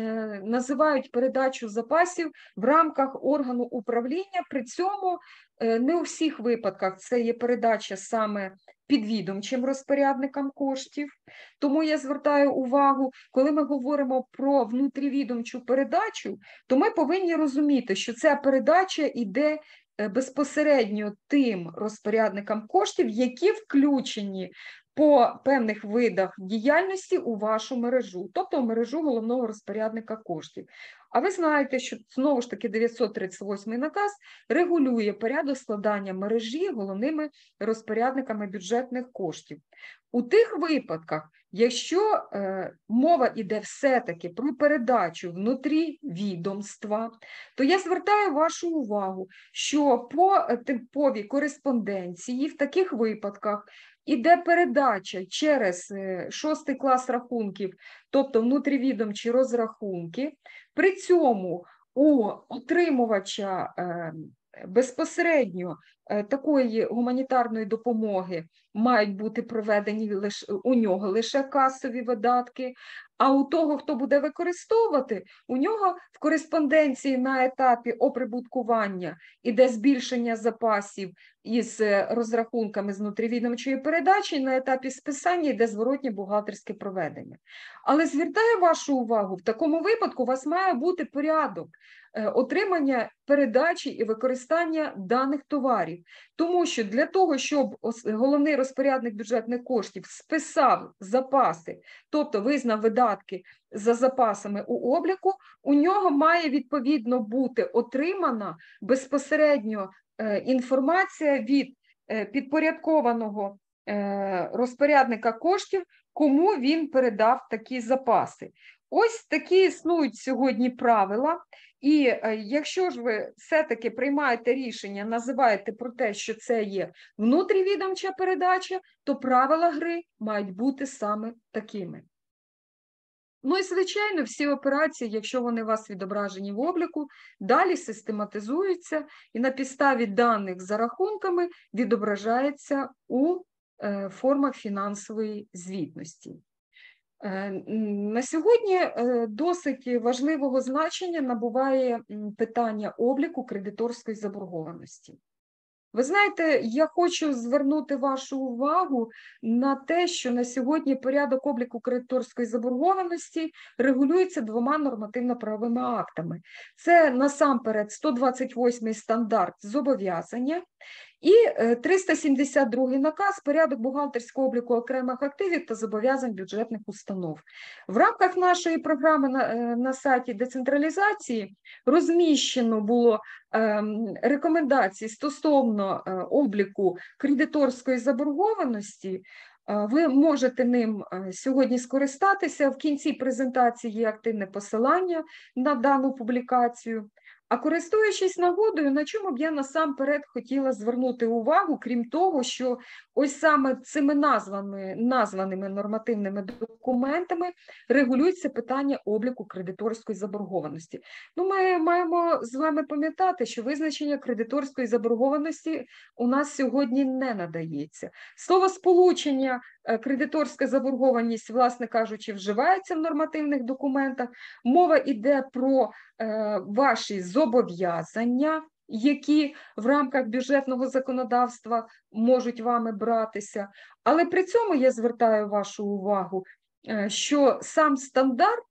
називають передачу запасів в рамках органу управління, при цьому не у всіх випадках це є передача саме підвідомчим розпорядникам коштів. Тому я звертаю увагу, коли ми говоримо про внутрівідомчу передачу, то ми повинні розуміти, що ця передача йде безпосередньо тим розпорядникам коштів, які включені по певних видах діяльності у вашу мережу, тобто в мережу головного розпорядника коштів. А ви знаєте, що знову ж таки дев'ятсот тридцять восьмий наказ регулює порядок складання мережі головними розпорядниками бюджетних коштів. У тих випадках, якщо е, мова йде все-таки про передачу внутрі відомства, то я звертаю вашу увагу, що по типовій кореспонденції в таких випадках іде передача через шостий клас рахунків, тобто внутрівідомчі розрахунки, при цьому у отримувача безпосередньо такої гуманітарної допомоги мають бути проведені лише, у нього лише касові видатки, а у того, хто буде використовувати, у нього в кореспонденції на етапі оприбуткування іде збільшення запасів із розрахунками з внутрівідомчої передачі, і на етапі списання йде зворотнє бухгалтерське проведення. Але звертаю вашу увагу, в такому випадку у вас має бути порядок отримання, передачі і використання даних товарів. Тому що для того, щоб головний розпорядник бюджетних коштів списав запаси, тобто визнав видатки за запасами у обліку, у нього має відповідно бути отримана безпосередньо інформація від підпорядкованого розпорядника коштів, кому він передав такі запаси. Ось такі існують сьогодні правила. І якщо ж ви все-таки приймаєте рішення, називаєте про те, що це є внутрівідомча передача, то правила гри мають бути саме такими. Ну і, звичайно, всі операції, якщо вони у вас відображені в обліку, далі систематизуються і на підставі даних за рахунками відображається у формах фінансової звітності. На сьогодні досить важливого значення набуває питання обліку кредиторської заборгованості. Ви знаєте, я хочу звернути вашу увагу на те, що на сьогодні порядок обліку кредиторської заборгованості регулюється двома нормативно-правовими актами. Це насамперед сто двадцять восьмий стандарт зобов'язання і триста сімдесят другий наказ «Порядок бухгалтерського обліку окремих активів та зобов'язань бюджетних установ». В рамках нашої програми на, на сайті децентралізації розміщено було е, рекомендації стосовно е, обліку кредиторської заборгованості. Ви можете ним сьогодні скористатися. В кінці презентації є активне посилання на дану публікацію. А користуючись нагодою, на чому б я насамперед хотіла звернути увагу, крім того, що ось саме цими названими, названими нормативними документами регулюється питання обліку кредиторської заборгованості. Ну, ми маємо з вами пам'ятати, що визначення кредиторської заборгованості у нас сьогодні не надається. Слово сполучення кредиторська заборгованість, власне кажучи, вживається в нормативних документах. Мова йде про е, ваші зобов'язання, які в рамках бюджетного законодавства можуть вами братися. Але при цьому я звертаю вашу увагу, е, що сам стандарт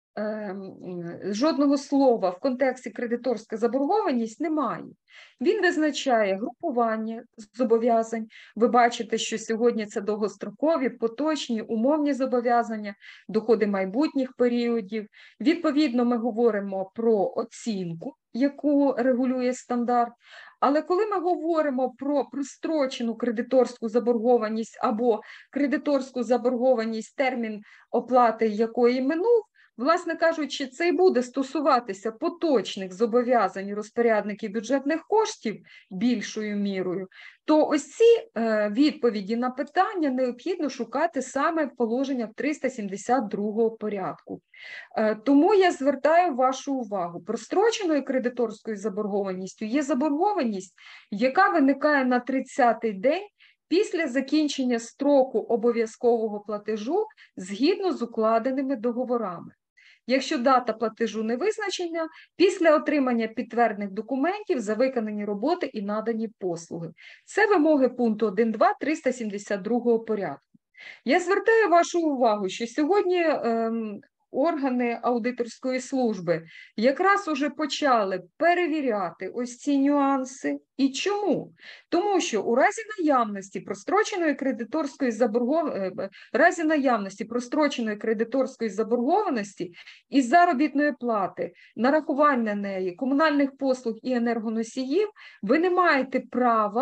е, жодного слова в контексті кредиторська заборгованість немає. Він визначає групування зобов'язань. Ви бачите, що сьогодні це довгострокові, поточні, умовні зобов'язання, доходи майбутніх періодів. Відповідно, ми говоримо про оцінку, яку регулює стандарт. Але коли ми говоримо про прострочену кредиторську заборгованість або кредиторську заборгованість, термін оплати якої минув, власне кажучи, це і буде стосуватися поточних зобов'язань розпорядників бюджетних коштів більшою мірою, то ось ці е, відповіді на питання необхідно шукати саме в положеннях триста сімдесят другого порядку. Е, тому я звертаю вашу увагу. Простроченою кредиторською заборгованістю є заборгованість, яка виникає на тридцятий день після закінчення строку обов'язкового платежу згідно з укладеними договорами. Якщо дата платежу не визначена, після отримання підтверджених документів за виконані роботи і надані послуги. Це вимоги пункту один точка два триста сімдесят другого порядку. Я звертаю вашу увагу, що сьогодні ем, органи аудиторської служби якраз уже почали перевіряти ось ці нюанси. І чому? Тому що у разі наявності простроченої кредиторської заборгованості, разі наявності простроченої кредиторської заборгованості із заробітної плати, нарахування неї, комунальних послуг і енергоносіїв, ви не маєте права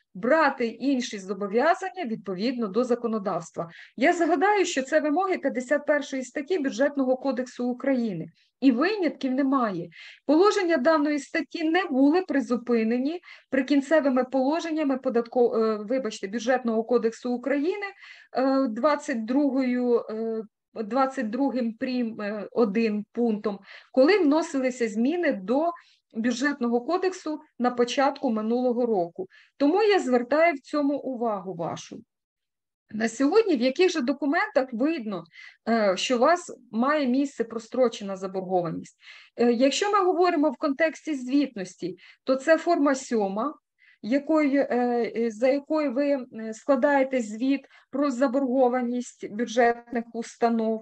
брати інші зобов'язання відповідно до законодавства. Я згадаю, що це вимоги п'ятдесят першої статті Бюджетного кодексу України. І винятків немає. Положення даної статті не були призупинені прикінцевими положеннями податко... вибачте, Бюджетного кодексу України двадцять другою двадцять другим прим. один пунктом, коли вносилися зміни до Бюджетного кодексу на початку минулого року. Тому я звертаю в цьому увагу вашу. На сьогодні в яких же документах видно, що у вас має місце прострочена заборгованість? Якщо ми говоримо в контексті звітності, то це форма сьома, якою, за якою ви складаєте звіт про заборгованість бюджетних установ.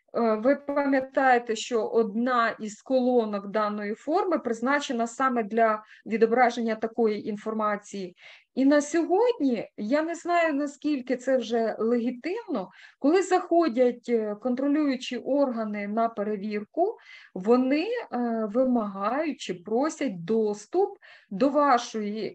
Ви пам'ятаєте, що одна із колонок даної форми призначена саме для відображення такої інформації. І на сьогодні, я не знаю, наскільки це вже легітимно, коли заходять контролюючі органи на перевірку, вони вимагають чи просять доступ до вашої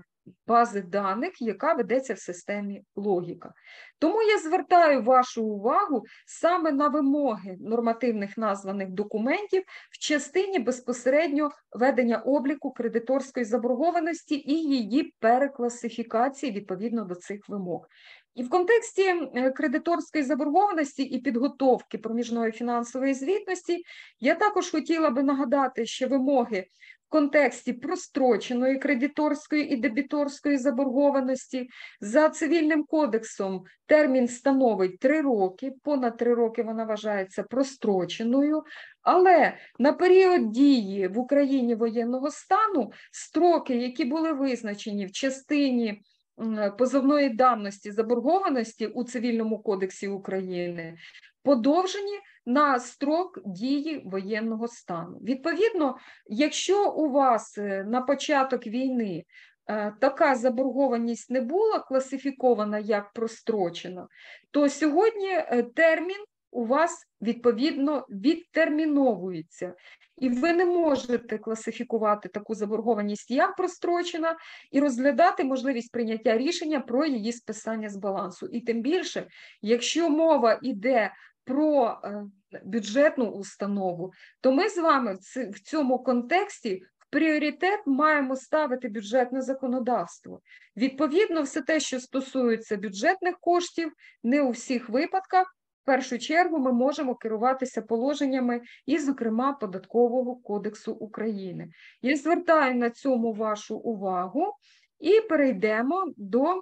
бази даних, яка ведеться в системі логіка. Тому я звертаю вашу увагу саме на вимоги нормативних названих документів в частині безпосередньо ведення обліку кредиторської заборгованості і її перекласифікації відповідно до цих вимог. І в контексті кредиторської заборгованості і підготовки проміжної фінансової звітності я також хотіла би нагадати, що вимоги в контексті простроченої кредиторської і дебіторської заборгованості за Цивільним кодексом термін становить три роки, понад три роки вона вважається простроченою, але на період дії в Україні воєнного стану строки, які були визначені в частині позовної давності заборгованості у Цивільному кодексі України, подовжені на строк дії воєнного стану. Відповідно, якщо у вас на початок війни така заборгованість не була класифікована як прострочена, то сьогодні термін у вас відповідно відтерміновується. І ви не можете класифікувати таку заборгованість як прострочена і розглядати можливість прийняття рішення про її списання з балансу. І тим більше, якщо мова йде про бюджетну установу, то ми з вами в цьому контексті в пріоритет маємо ставити бюджетне законодавство. Відповідно, все те, що стосується бюджетних коштів, не у всіх випадках, в першу чергу ми можемо керуватися положеннями і, зокрема, Податкового кодексу України. Я звертаю на цьому вашу увагу і перейдемо до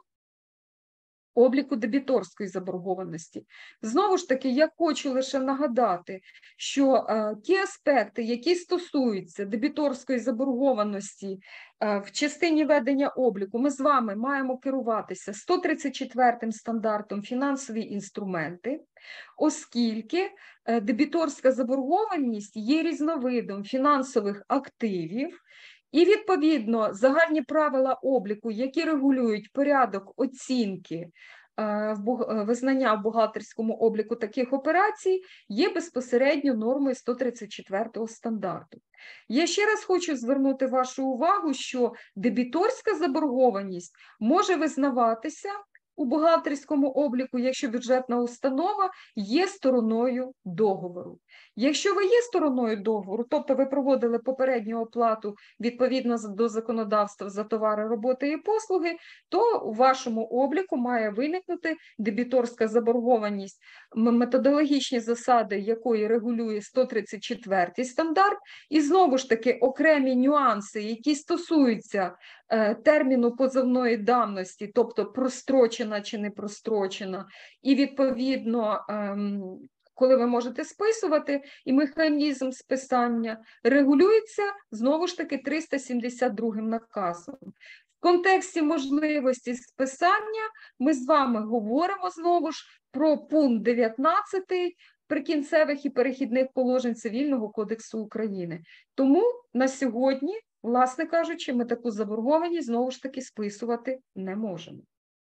обліку дебіторської заборгованості. Знову ж таки, я хочу лише нагадати, що е, ті аспекти, які стосуються дебіторської заборгованості е, в частині ведення обліку, ми з вами маємо керуватися сто тридцять четвертим стандартом фінансові інструменти, оскільки е, дебіторська заборгованість є різновидом фінансових активів, і, відповідно, загальні правила обліку, які регулюють порядок оцінки визнання в бухгалтерському обліку таких операцій, є безпосередньо нормою сто тридцять четвертого стандарту. Я ще раз хочу звернути вашу увагу, що дебіторська заборгованість може визнаватися у бухгалтерському обліку, якщо бюджетна установа є стороною договору. Якщо ви є стороною договору, тобто ви проводили попередню оплату відповідно до законодавства за товари, роботи і послуги, то у вашому обліку має виникнути дебіторська заборгованість, методологічні засади якої регулює сто тридцять четвертий стандарт, і знову ж таки окремі нюанси, які стосуються е, терміну позовної давності, тобто прострочена чи не прострочена, і відповідно ем, коли ви можете списувати, і механізм списання регулюється, знову ж таки, триста сімдесят другим наказом. В контексті можливості списання ми з вами говоримо, знову ж, про пункт дев'ятнадцятий прикінцевих і перехідних положень Цивільного кодексу України. Тому на сьогодні, власне кажучи, ми таку заборгованість, знову ж таки, списувати не можемо.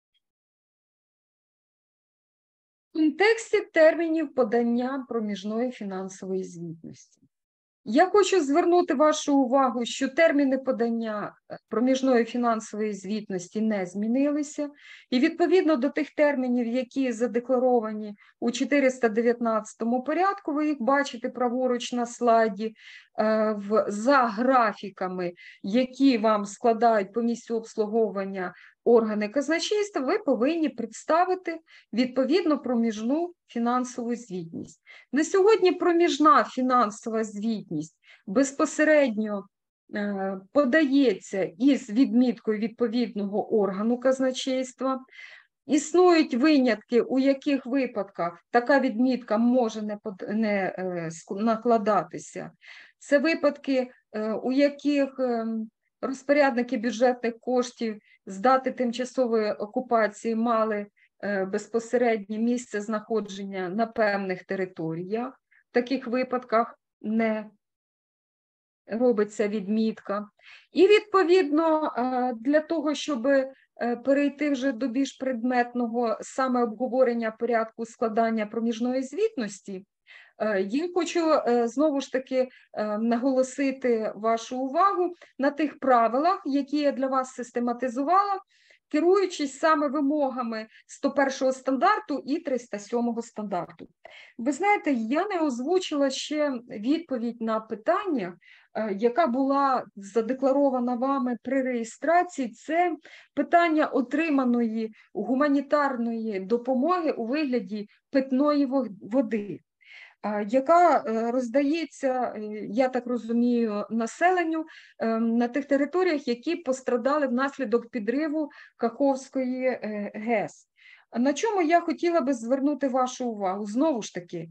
В контексті термінів подання проміжної фінансової звітності. Я хочу звернути вашу увагу, що терміни подання проміжної фінансової звітності не змінилися. І відповідно до тих термінів, які задекларовані у чотириста дев'ятнадцятому порядку, ви їх бачите праворуч на слайді, за графіками, які вам складають по місцю обслуговування органи казначейства, ви повинні представити відповідно проміжну фінансову звітність. На сьогодні проміжна фінансова звітність безпосередньо подається із відміткою відповідного органу казначейства. Існують винятки, у яких випадках така відмітка може не, под... не накладатися. Це випадки, у яких розпорядники бюджетних коштів з дати тимчасової окупації мали безпосереднє місце знаходження на певних територіях. В таких випадках не робиться відмітка. І відповідно для того, щоб перейти вже до більш предметного саме обговорення порядку складання проміжної звітності, я хочу знову ж таки наголосити вашу увагу на тих правилах, які я для вас систематизувала, керуючись саме вимогами сто першого стандарту і триста сьомого стандарту. Ви знаєте, я не озвучила ще відповідь на питання, яка була задекларована вами при реєстрації, це питання отриманої гуманітарної допомоги у вигляді питної води, яка роздається, я так розумію, населенню на тих територіях, які пострадали внаслідок підриву Каховської ГЕС. На чому я хотіла би звернути вашу увагу? Знову ж таки,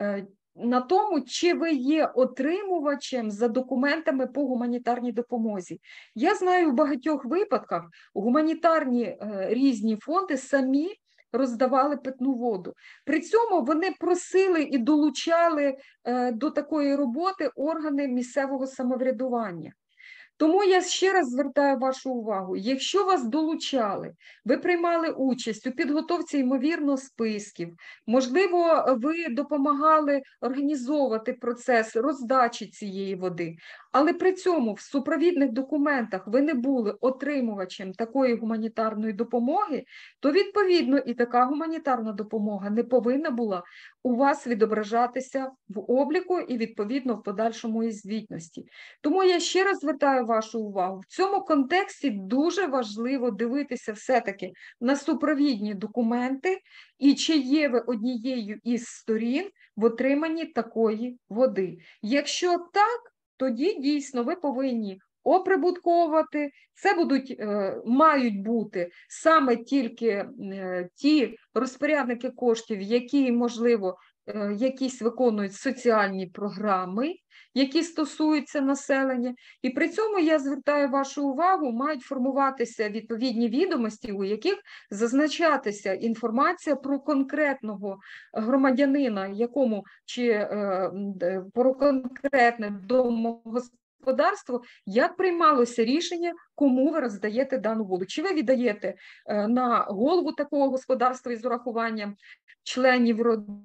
на тому, чи ви є отримувачем за документами по гуманітарній допомозі. Я знаю, в багатьох випадках гуманітарні різні фонди самі роздавали питну воду. При цьому вони просили і долучали до такої роботи органи місцевого самоврядування. Тому я ще раз звертаю вашу увагу, якщо вас долучали, ви приймали участь у підготовці, ймовірно, списків, можливо, ви допомагали організовувати процес роздачі цієї води, але при цьому в супровідних документах ви не були отримувачем такої гуманітарної допомоги, то відповідно і така гуманітарна допомога не повинна була у вас відображатися в обліку і відповідно в подальшому і звітності. Тому я ще раз звертаю вашу увагу, в цьому контексті дуже важливо дивитися все-таки на супровідні документи і чи є ви однією із сторін в отриманні такої води. Якщо так, тоді дійсно ви повинні оприбутковувати, це будуть, е, мають бути саме тільки е, ті розпорядники коштів, які, можливо, е, якісь виконують соціальні програми, які стосуються населення. І при цьому я звертаю вашу увагу, мають формуватися відповідні відомості, у яких зазначатися інформація про конкретного громадянина, якому чи е, про конкретне домогосподарство, господарство, як приймалося рішення, кому ви роздаєте дану воду. Чи ви віддаєте на голову такого господарства із урахуванням членів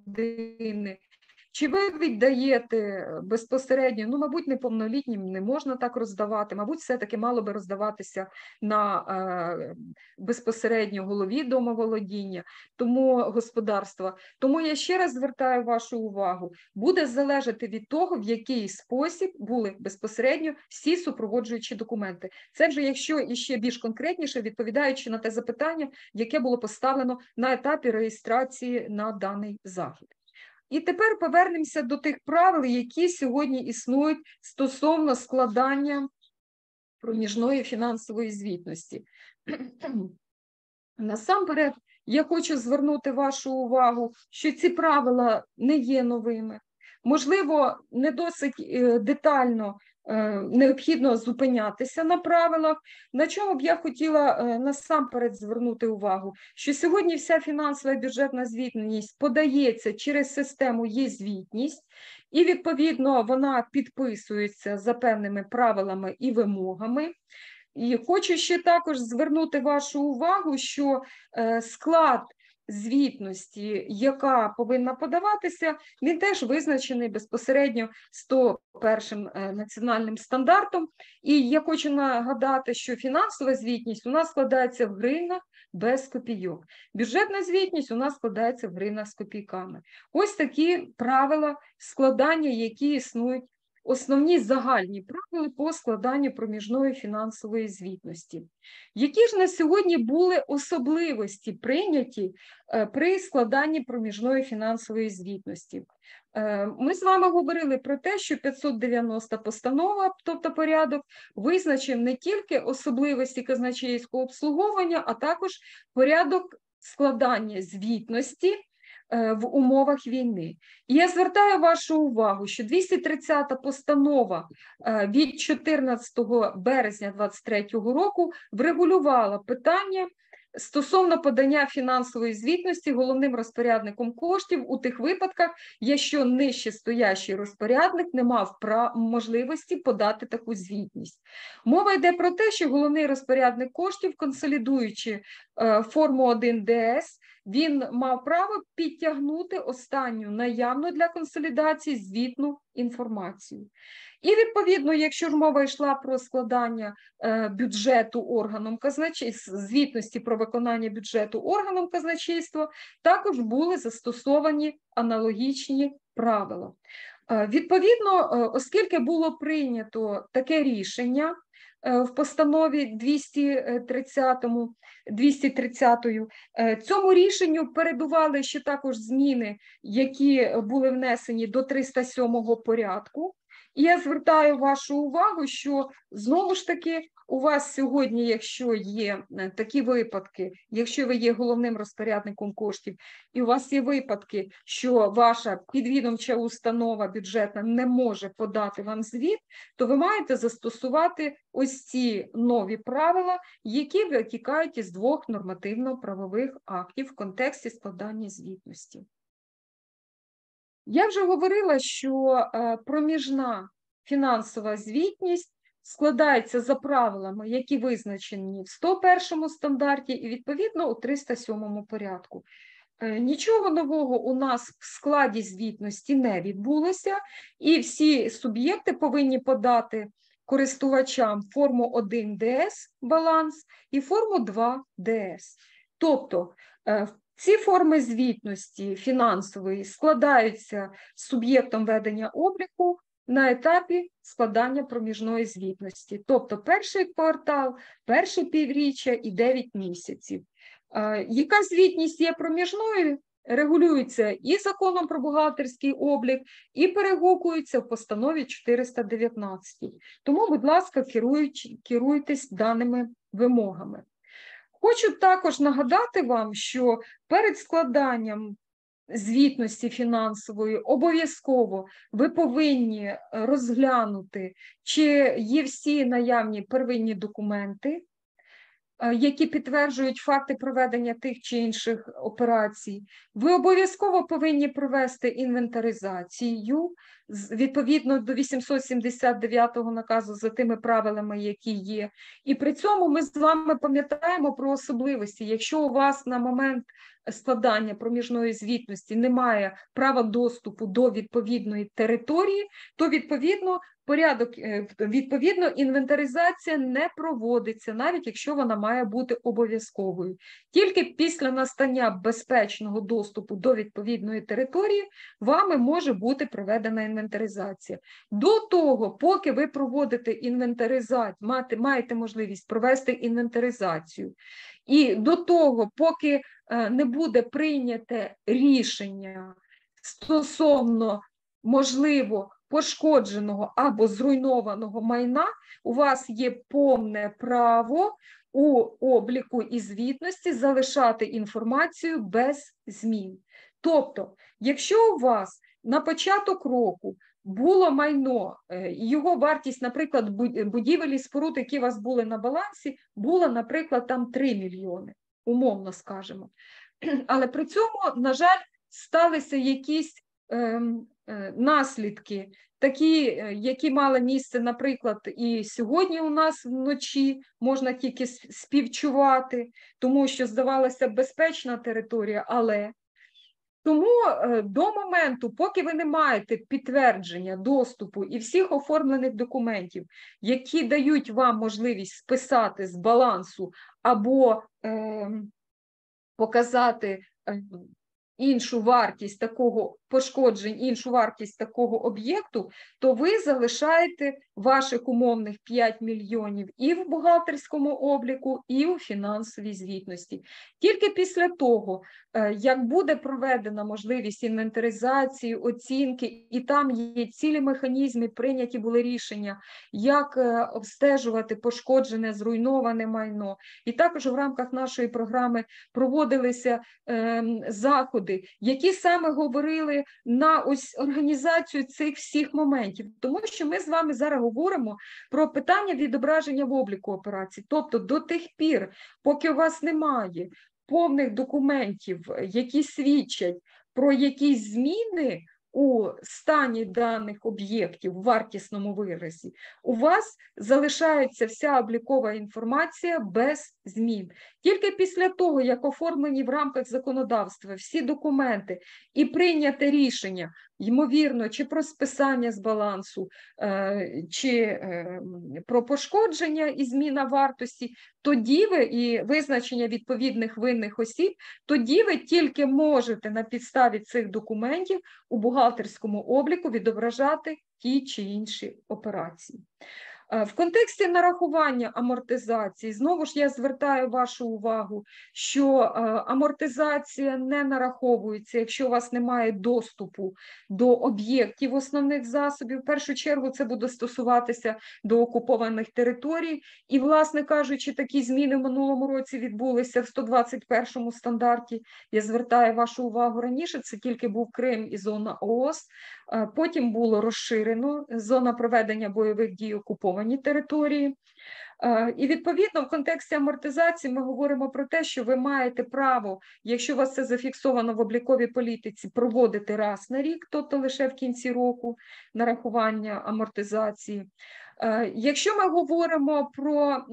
родини, чи ви віддаєте безпосередньо, ну, мабуть, неповнолітнім не можна так роздавати, мабуть, все-таки мало би роздаватися на е, безпосередньо голові домоволодіння, тому господарства. Тому я ще раз звертаю вашу увагу, буде залежати від того, в який спосіб були безпосередньо всі супроводжуючі документи. Це вже, якщо іще більш конкретніше, відповідаючи на те запитання, яке було поставлено на етапі реєстрації на даний захід. І тепер повернемося до тих правил, які сьогодні існують стосовно складання проміжної фінансової звітності. Насамперед, я хочу звернути вашу увагу, що ці правила не є новими. Можливо, не досить детально необхідно зупинятися на правилах. На чому б я хотіла насамперед звернути увагу, що сьогодні вся фінансова і бюджетна звітність подається через систему «Є-звітність», і відповідно вона підписується за певними правилами і вимогами. І хочу ще також звернути вашу увагу, що склад звітності, яка повинна подаватися, він теж визначений безпосередньо сто першим національним стандартом. І я хочу нагадати, що фінансова звітність у нас складається в гривнах без копійок. Бюджетна звітність у нас складається в гривнах з копійками. Ось такі правила складання, які існують, основні загальні правила по складанню проміжної фінансової звітності. Які ж на сьогодні були особливості прийняті при складанні проміжної фінансової звітності? Ми з вами говорили про те, що п'ятсот дев'яноста постанова, тобто порядок, визначив не тільки особливості казначейського обслуговування, а також порядок складання звітності в умовах війни. І я звертаю вашу увагу, що двісті тридцята постанова від чотирнадцятого березня двадцять третього року врегулювала питання стосовно подання фінансової звітності головним розпорядником коштів у тих випадках, якщо нижче стоящий розпорядник не мав можливості подати таку звітність. Мова йде про те, що головний розпорядник коштів, консолідуючи форму один Д С, він мав право підтягнути останню наявну для консолідації звітну інформацію. І, відповідно, якщо ж мова йшла про складання е, бюджету органом казначейства, звітності про виконання бюджету органом казначейства, також були застосовані аналогічні правила. Е, відповідно, е, оскільки було прийнято таке рішення е, в постанові двісті тридцятою, е, цьому рішенню передували ще також зміни, які були внесені до триста сьомого порядку. І я звертаю вашу увагу, що знову ж таки у вас сьогодні, якщо є такі випадки, якщо ви є головним розпорядником коштів, і у вас є випадки, що ваша підвідомча установа бюджетна не може подати вам звіт, то ви маєте застосувати ось ці нові правила, які витікають із двох нормативно-правових актів в контексті складання звітності. Я вже говорила, що проміжна фінансова звітність складається за правилами, які визначені в сто першому стандарті і, відповідно, у триста сьомому порядку. Нічого нового у нас в складі звітності не відбулося, і всі суб'єкти повинні подати користувачам форму один Д С баланс і форму два Д С. Тобто, ці форми звітності фінансової складаються суб'єктом ведення обліку на етапі складання проміжної звітності. Тобто перший квартал, перше півріччя і дев'ять місяців. Яка звітність є проміжною, регулюється і законом про бухгалтерський облік, і перегукується в постанові чотириста дев'ятнадцять. Тому, будь ласка, керуйтесь даними вимогами. Хочу також нагадати вам, що перед складанням звітності фінансової обов'язково ви повинні розглянути, чи є всі наявні первинні документи, які підтверджують факти проведення тих чи інших операцій. Ви обов'язково повинні провести інвентаризацію відповідно до вісімсот сімдесят дев'ятого наказу за тими правилами, які є. І при цьому ми з вами пам'ятаємо про особливості. Якщо у вас на момент складання проміжної звітності немає права доступу до відповідної території, то відповідно порядок, відповідно, інвентаризація не проводиться, навіть якщо вона має бути обов'язковою. Тільки після настання безпечного доступу до відповідної території вами може бути проведена інвентаризація. До того, поки ви проводите інвентаризацію, маєте можливість провести інвентаризацію, і до того, поки не буде прийняте рішення стосовно, можливо, пошкодженого або зруйнованого майна, у вас є повне право у обліку і звітності залишати інформацію без змін. Тобто, якщо у вас на початок року було майно, його вартість, наприклад, будівель і споруд, які у вас були на балансі, була, наприклад, там три мільйони, умовно скажемо. Але при цьому, на жаль, сталися якісь наслідки, такі, які мали місце, наприклад, і сьогодні у нас вночі, можна тільки співчувати, тому що здавалося безпечна територія, але тому до моменту, поки ви не маєте підтвердження доступу і всіх оформлених документів, які дають вам можливість списати з балансу або е, показати е, іншу вартість такого пошкоджень, іншу вартість такого об'єкту, то ви залишаєте ваших умовних п'ять мільйонів і в бухгалтерському обліку, і у фінансовій звітності. Тільки після того, як буде проведена можливість інвентаризації, оцінки, і там є цілі механізми, прийняті були рішення, як обстежувати пошкоджене, зруйноване майно. І також в рамках нашої програми проводилися е, заходи, які саме говорили на ось організацію цих всіх моментів. Тому що ми з вами зараз говоримо про питання відображення в обліку операцій. Тобто до тих пір, поки у вас немає повних документів, які свідчать про якісь зміни у стані даних об'єктів в вартісному виразі, у вас залишається вся облікова інформація без змін. Тільки після того, як оформлені в рамках законодавства всі документи і прийняте рішення, ймовірно, чи про списання з балансу, чи про пошкодження і зміна вартості, тоді ви і визначення відповідних винних осіб, тоді ви тільки можете на підставі цих документів у бухгалтерському обліку відображати ті чи інші операції. В контексті нарахування амортизації, знову ж я звертаю вашу увагу, що амортизація не нараховується, якщо у вас немає доступу до об'єктів основних засобів. В першу чергу це буде стосуватися до окупованих територій. І, власне кажучи, такі зміни в минулому році відбулися в сто двадцять першому стандарті. Я звертаю вашу увагу раніше, це тільки був Крим і зона ООС. Потім було розширено зона проведення бойових дій окуповані території. І відповідно в контексті амортизації ми говоримо про те, що ви маєте право, якщо у вас це зафіксовано в обліковій політиці, проводити раз на рік, тобто лише в кінці року нарахування амортизації. Якщо ми говоримо про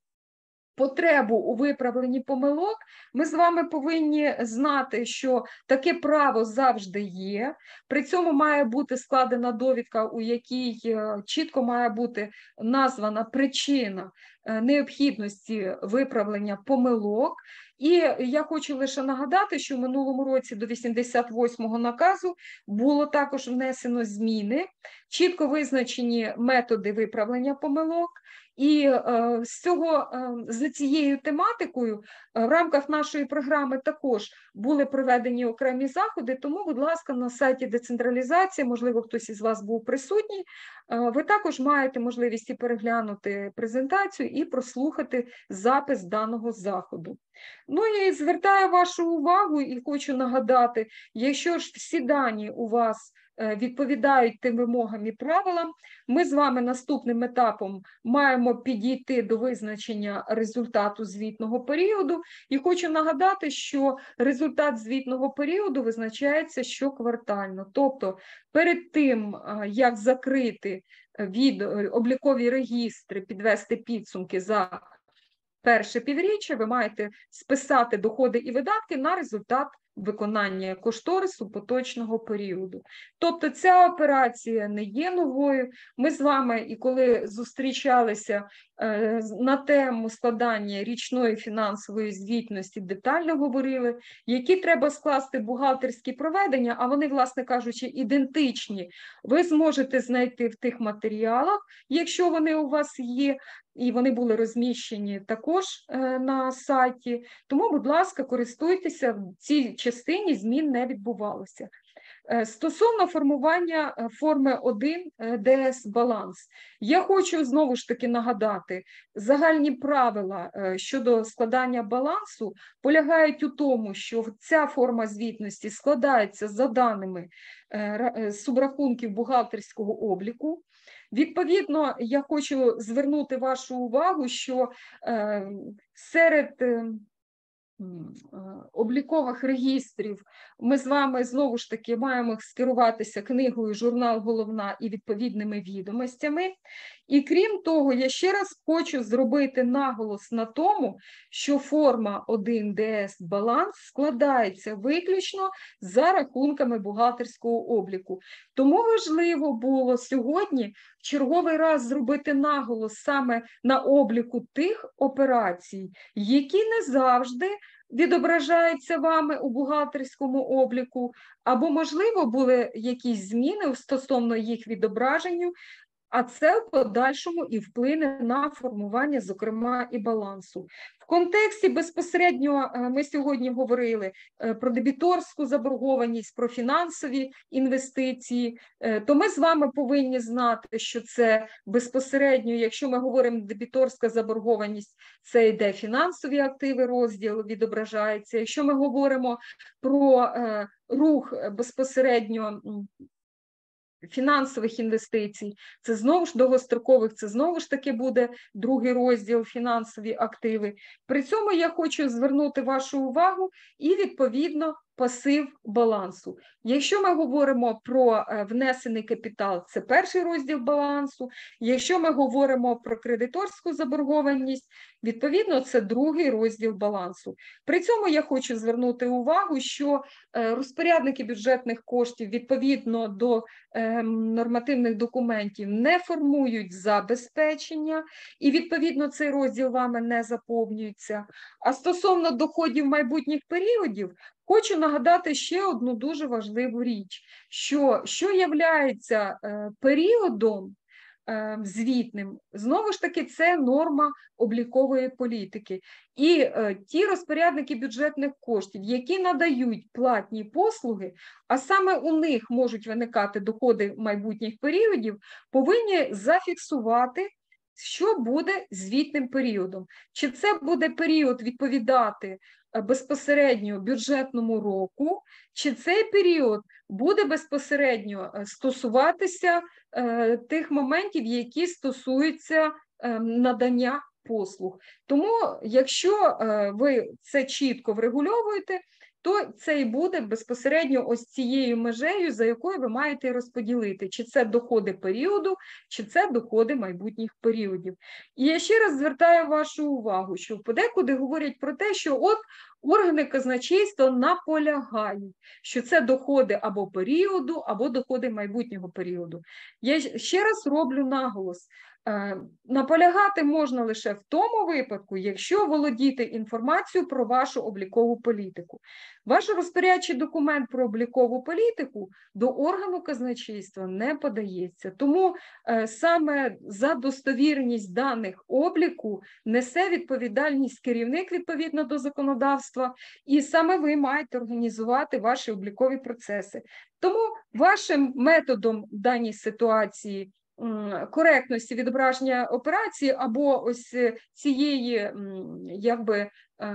потребу у виправленні помилок, ми з вами повинні знати, що таке право завжди є. При цьому має бути складена довідка, у якій чітко має бути названа причина необхідності виправлення помилок. І я хочу лише нагадати, що в минулому році до вісімдесят восьмого наказу було також внесено зміни, чітко визначені методи виправлення помилок. І е, з цього, е, за цією тематикою е, в рамках нашої програми також були проведені окремі заходи, тому, будь ласка, на сайті децентралізації, можливо, хтось із вас був присутній, е, ви також маєте можливість і переглянути презентацію і прослухати запис даного заходу. Ну і звертаю вашу увагу і хочу нагадати, якщо ж всі дані у вас відповідають тим вимогам і правилам, ми з вами наступним етапом маємо підійти до визначення результату звітного періоду. І хочу нагадати, що результат звітного періоду визначається щоквартально. Тобто перед тим, як закрити від облікові регістри, підвести підсумки за перше півріччя, ви маєте списати доходи і видатки на результат виконання кошторису поточного періоду. Тобто ця операція не є новою. Ми з вами, і коли зустрічалися е, на тему складання річної фінансової звітності, детально говорили, які треба скласти бухгалтерські проведення, а вони, власне кажучи, ідентичні. Ви зможете знайти в тих матеріалах, якщо вони у вас є, і вони були розміщені також е, на сайті. Тому, будь ласка, користуйтеся, в цій частині змін не відбувалося. Е, стосовно формування е, форми один ДС-баланс, я хочу знову ж таки нагадати, загальні правила е, щодо складання балансу полягають у тому, що ця форма звітності складається за даними е, е, субрахунків бухгалтерського обліку. Відповідно, я хочу звернути вашу увагу, що е, серед е, облікових регістрів ми з вами знову ж таки маємо скеруватися книгою «Журнал Головна» і відповідними відомостями. І крім того, я ще раз хочу зробити наголос на тому, що форма один Д С баланс складається виключно за рахунками бухгалтерського обліку. Тому важливо було сьогодні в черговий раз зробити наголос саме на обліку тих операцій, які не завжди відображаються вами у бухгалтерському обліку, або, можливо, були якісь зміни стосовно їх відображенню, а це в подальшому і вплине на формування, зокрема, і балансу. В контексті безпосередньо ми сьогодні говорили про дебіторську заборгованість, про фінансові інвестиції, то ми з вами повинні знати, що це безпосередньо, якщо ми говоримо дебіторська заборгованість, це йде фінансові активи, розділ відображається. Якщо ми говоримо про рух безпосередньо фінансових інвестицій, це знову ж довгострокових, це знову ж таки буде другий розділ фінансові активи. При цьому я хочу звернути вашу увагу і відповідно пасив балансу. Якщо ми говоримо про внесений капітал, це перший розділ балансу. Якщо ми говоримо про кредиторську заборгованість, відповідно, це другий розділ балансу. При цьому я хочу звернути увагу, що розпорядники бюджетних коштів відповідно до нормативних документів не формують забезпечення, і відповідно цей розділ вами не заповнюється. А стосовно доходів майбутніх періодів, хочу нагадати ще одну дуже важливу річ, що, що являється е, періодом е, звітним, знову ж таки, це норма облікової політики. І е, ті розпорядники бюджетних коштів, які надають платні послуги, а саме у них можуть виникати доходи майбутніх періодів, повинні зафіксувати, що буде звітним періодом. Чи це буде період відповідати безпосередньо бюджетному року, чи цей період буде безпосередньо стосуватися е, тих моментів, які стосуються е, надання послуг. Тому, якщо е, ви це чітко врегульовуєте, то це і буде безпосередньо ось цією межею, за якою ви маєте розподілити, чи це доходи періоду, чи це доходи майбутніх періодів. І я ще раз звертаю вашу увагу, що подекуди говорять про те, що от органи казначейства наполягають, що це доходи або періоду, або доходи майбутнього періоду. Я ще раз роблю наголос. Наполягати можна лише в тому випадку, якщо володіти інформацією про вашу облікову політику. Ваш розпорядчий документ про облікову політику до органу казначейства не подається. Тому е, саме за достовірність даних обліку несе відповідальність керівник відповідно до законодавства, і саме ви маєте організувати ваші облікові процеси. Тому вашим методом в даній ситуації коректності відображення операції або ось цієї, якби,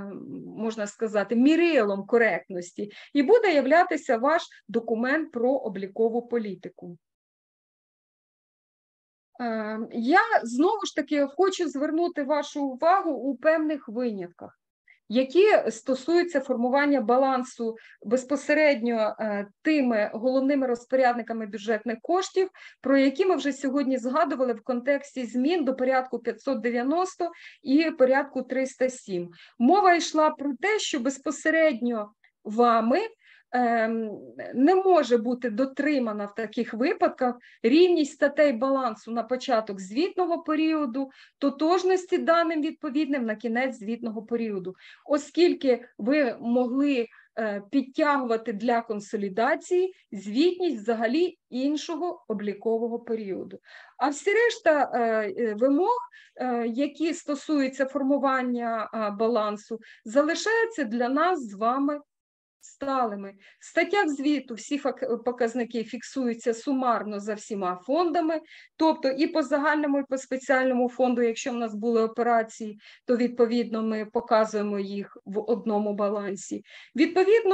можна сказати, мірилом коректності, і буде являтися ваш документ про облікову політику. Я знову ж таки хочу звернути вашу увагу у певних винятках, які стосуються формування балансу безпосередньо тими головними розпорядниками бюджетних коштів, про які ми вже сьогодні згадували в контексті змін до порядку п'ятсот дев'яносто і порядку триста сім. Мова йшла про те, що безпосередньо вами не може бути дотримана в таких випадках рівність статей балансу на початок звітного періоду, тотожності даним відповідним на кінець звітного періоду, оскільки ви могли підтягувати для консолідації звітність взагалі іншого облікового періоду. А всі решта вимог, які стосуються формування балансу, залишаються для нас з вами сталими. В статтях звіту всі показники фіксуються сумарно за всіма фондами, тобто і по загальному, і по спеціальному фонду, якщо в нас були операції, то відповідно ми показуємо їх в одному балансі. Відповідно,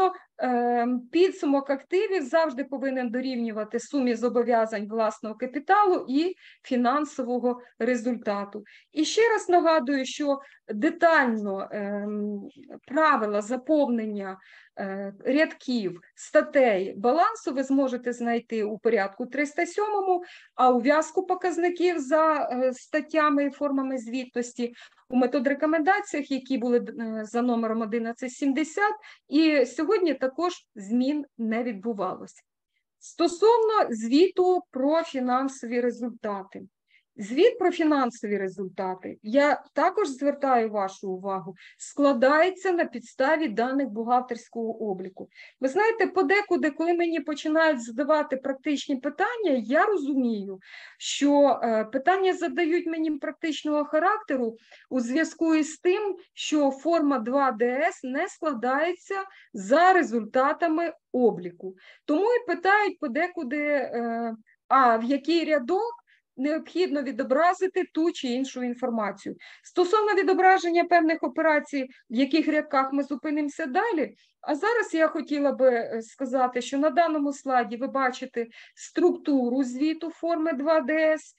підсумок активів завжди повинен дорівнювати сумі зобов'язань власного капіталу і фінансового результату. І ще раз нагадую, що детально правила заповнення рядків, статей балансу ви зможете знайти у порядку триста сьомому, а ув'язку показників за статтями і формами звітності у методрекомендаціях, які були за номером одинадцять сімдесят, і сьогодні також змін не відбувалося. Стосовно звіту про фінансові результати. Звіт про фінансові результати, я також звертаю вашу увагу, складається на підставі даних бухгалтерського обліку. Ви знаєте, подекуди, коли мені починають задавати практичні питання, я розумію, що питання задають мені практичного характеру у зв'язку із тим, що форма два де ес не складається за результатами обліку. Тому і питають подекуди, а в який рядок необхідно відобразити ту чи іншу інформацію. Стосовно відображення певних операцій, в яких рядках ми зупинимося далі, а зараз я хотіла би сказати, що на даному слайді ви бачите структуру звіту форми два де ес,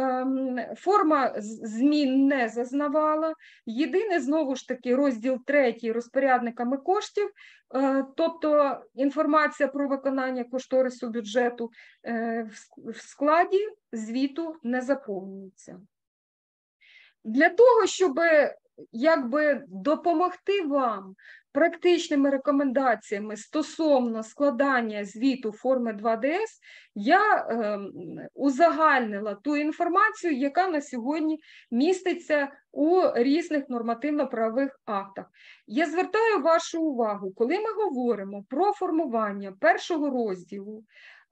форма змін не зазнавала. Єдине, знову ж таки, розділ третій розпорядниками коштів, тобто інформація про виконання кошторису бюджету в складі звіту не заповнюється. Для того, щоб якби допомогти вам практичними рекомендаціями стосовно складання звіту форми два де ес, я е, узагальнила ту інформацію, яка на сьогодні міститься у різних нормативно-правових актах. Я звертаю вашу увагу, коли ми говоримо про формування першого розділу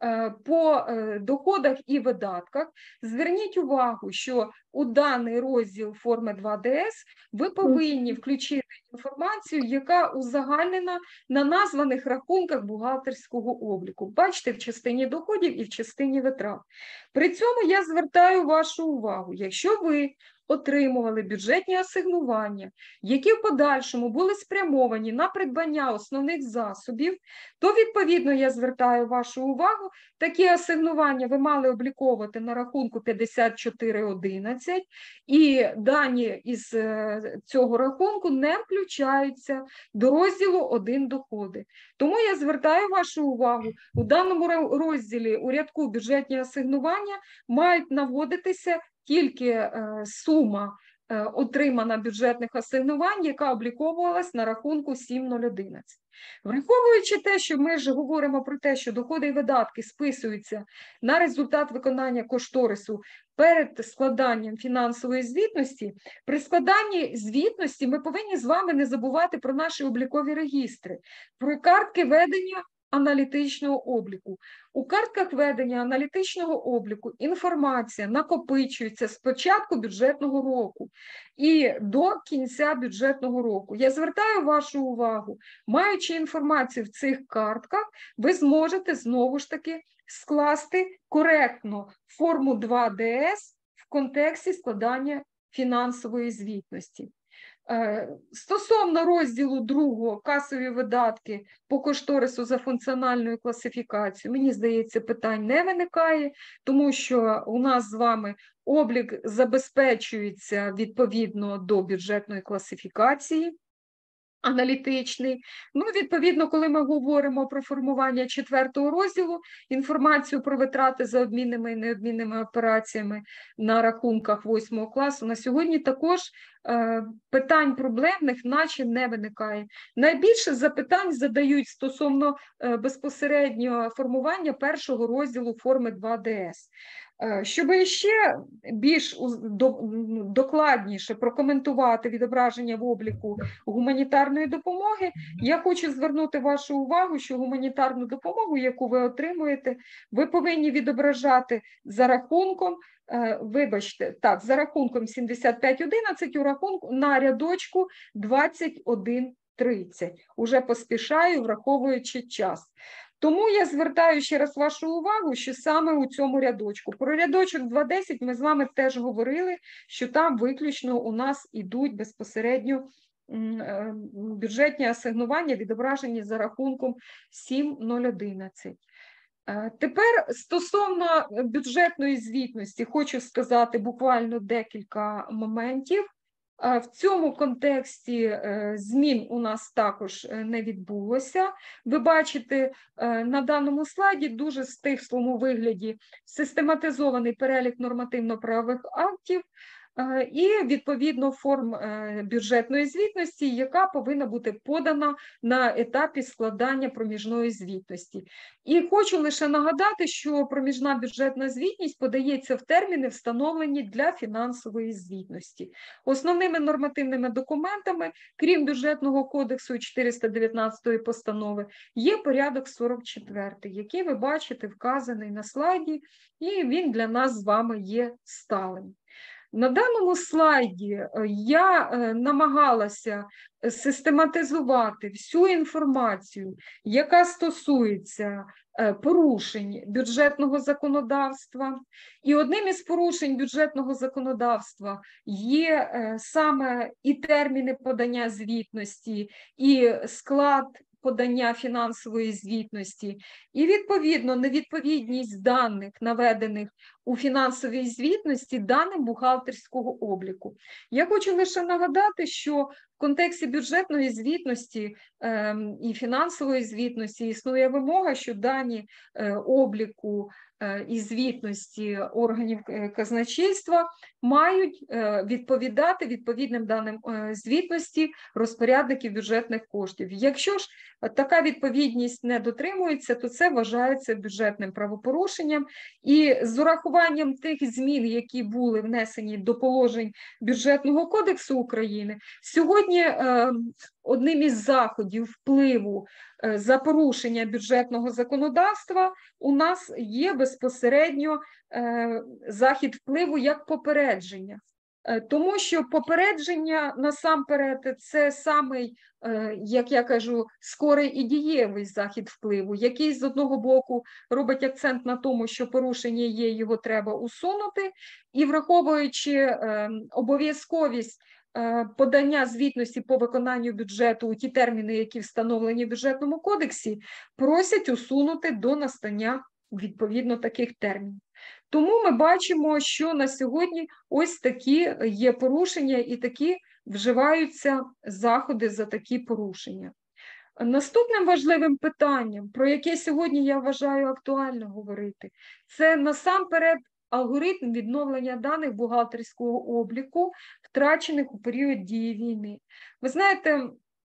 по доходах і видатках, зверніть увагу, що у даний розділ форми два де ес ви повинні включити інформацію, яка узагальнена на названих рахунках бухгалтерського обліку. Бачите, в частині доходів і в частині витрат. При цьому я звертаю вашу увагу, якщо ви отримували бюджетні асигнування, які в подальшому були спрямовані на придбання основних засобів, то, відповідно, я звертаю вашу увагу, такі асигнування ви мали обліковувати на рахунку п'ятдесят чотири одинадцять, і дані із цього рахунку не включаються до розділу один доходи. Тому я звертаю вашу увагу, у даному розділі у рядку бюджетні асигнування мають наводитися тільки е, сума е, отримана бюджетних асигнувань, яка обліковувалась на рахунку сім нуль одинадцять. Враховуючи те, що ми ж говоримо про те, що доходи і видатки списуються на результат виконання кошторису перед складанням фінансової звітності, при складанні звітності ми повинні з вами не забувати про наші облікові регістри, про картки ведення аналітичного обліку. У картках ведення аналітичного обліку інформація накопичується з початку бюджетного року і до кінця бюджетного року. Я звертаю вашу увагу, маючи інформацію в цих картках, ви зможете знову ж таки скласти коректно форму два де ес в контексті складання фінансової звітності. Стосовно розділу другого касові видатки по кошторису за функціональною класифікацією, мені здається, питань не виникає, тому що у нас з вами облік забезпечується відповідно до бюджетної класифікації аналітичний. Ну, відповідно, коли ми говоримо про формування четвертого розділу, інформацію про витрати за обмінними і необмінними операціями на рахунках восьмого класу, на сьогодні також е, питань проблемних наче не виникає. Найбільше запитань задають стосовно е, безпосереднього формування першого розділу форми два де ес. Щоб ще більш докладніше прокоментувати відображення в обліку гуманітарної допомоги, я хочу звернути вашу увагу, що гуманітарну допомогу, яку ви отримуєте, ви повинні відображати за рахунком, вибачте, так, за рахунком сімдесят п'ять одинадцять у рахунку на рядочку двадцять один тридцять. Уже поспішаю, враховуючи час. Тому я звертаю ще раз вашу увагу, що саме у цьому рядочку. Про рядочок два десять ми з вами теж говорили, що там виключно у нас ідуть безпосередньо бюджетні асигнування відображені за рахунком сім нуль одинадцять. Тепер стосовно бюджетної звітності хочу сказати буквально декілька моментів. В цьому контексті змін у нас також не відбулося. Ви бачите на даному слайді дуже в стислому вигляді систематизований перелік нормативно-правових актів і, відповідно, форм бюджетної звітності, яка повинна бути подана на етапі складання проміжної звітності. І хочу лише нагадати, що проміжна бюджетна звітність подається в терміни, встановлені для фінансової звітності. Основними нормативними документами, крім Бюджетного кодексу і чотириста дев'ятнадцятої постанови, є порядок сорок четвертий, який ви бачите вказаний на слайді, і він для нас з вами є сталим. На даному слайді я намагалася систематизувати всю інформацію, яка стосується порушень бюджетного законодавства. І одним із порушень бюджетного законодавства є саме і терміни подання звітності, і склад подання фінансової звітності, і, відповідно, невідповідність даних, наведених у фінансовій звітності, даним бухгалтерського обліку. Я хочу лише нагадати, що в контексті бюджетної звітності е, і фінансової звітності існує вимога, що дані е, обліку е, і звітності органів казначейства мають е, відповідати відповідним даним е, звітності розпорядників бюджетних коштів. Якщо ж така відповідність не дотримується, то це вважається бюджетним правопорушенням. І з урахуванням тих змін, які були внесені до положень Бюджетного кодексу України, сьогодні е, одним із заходів впливу е, за порушення бюджетного законодавства у нас є безпосередньо е, захід впливу як попередження. Тому що попередження, насамперед, це самий, як я кажу, скорий і дієвий захід впливу, який з одного боку робить акцент на тому, що порушення є, його треба усунути, і враховуючи обов'язковість подання звітності по виконанню бюджету у ті терміни, які встановлені в Бюджетному кодексі, просять усунути до настання відповідно таких термінів. Тому ми бачимо, що на сьогодні ось такі є порушення і такі вживаються заходи за такі порушення. Наступним важливим питанням, про яке сьогодні я вважаю актуально говорити, це насамперед алгоритм відновлення даних бухгалтерського обліку, втрачених у період дії війни. Ви знаєте,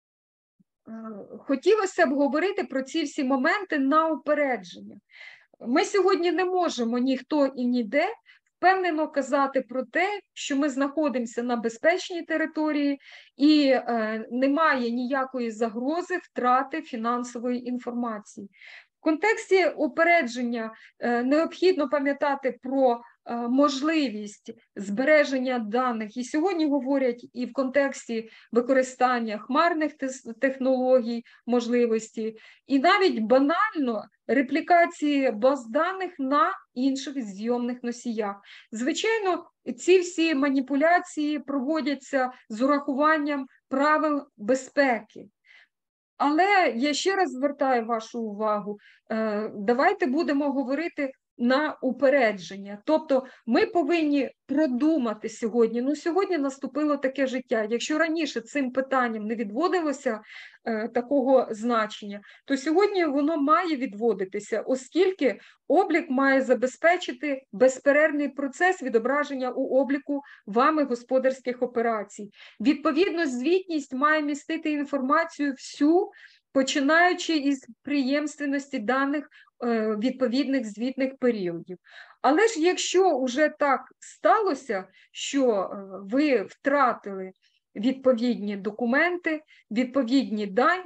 хотілося б говорити про ці всі моменти на упередження. Ми сьогодні не можемо ніхто і ніде впевнено казати про те, що ми знаходимося на безпечній території і е, немає ніякої загрози втрати фінансової інформації. В контексті упередження е, необхідно пам'ятати про е, можливість збереження даних. І сьогодні говорять і в контексті використання хмарних технологій, можливості, і навіть банально реплікації баз даних на інших зйомних носіях. Звичайно, ці всі маніпуляції проводяться з урахуванням правил безпеки. Але я ще раз звертаю вашу увагу, давайте будемо говорити на упередження. Тобто ми повинні продумати сьогодні, ну сьогодні наступило таке життя. Якщо раніше цим питанням не відводилося е, такого значення, то сьогодні воно має відводитися, оскільки облік має забезпечити безперервний процес відображення у обліку вами господарських операцій. Відповідно, звітність має містити інформацію всю, починаючи із преємственності даних відповідних звітних періодів. Але ж якщо вже так сталося, що ви втратили відповідні документи, відповідні дані,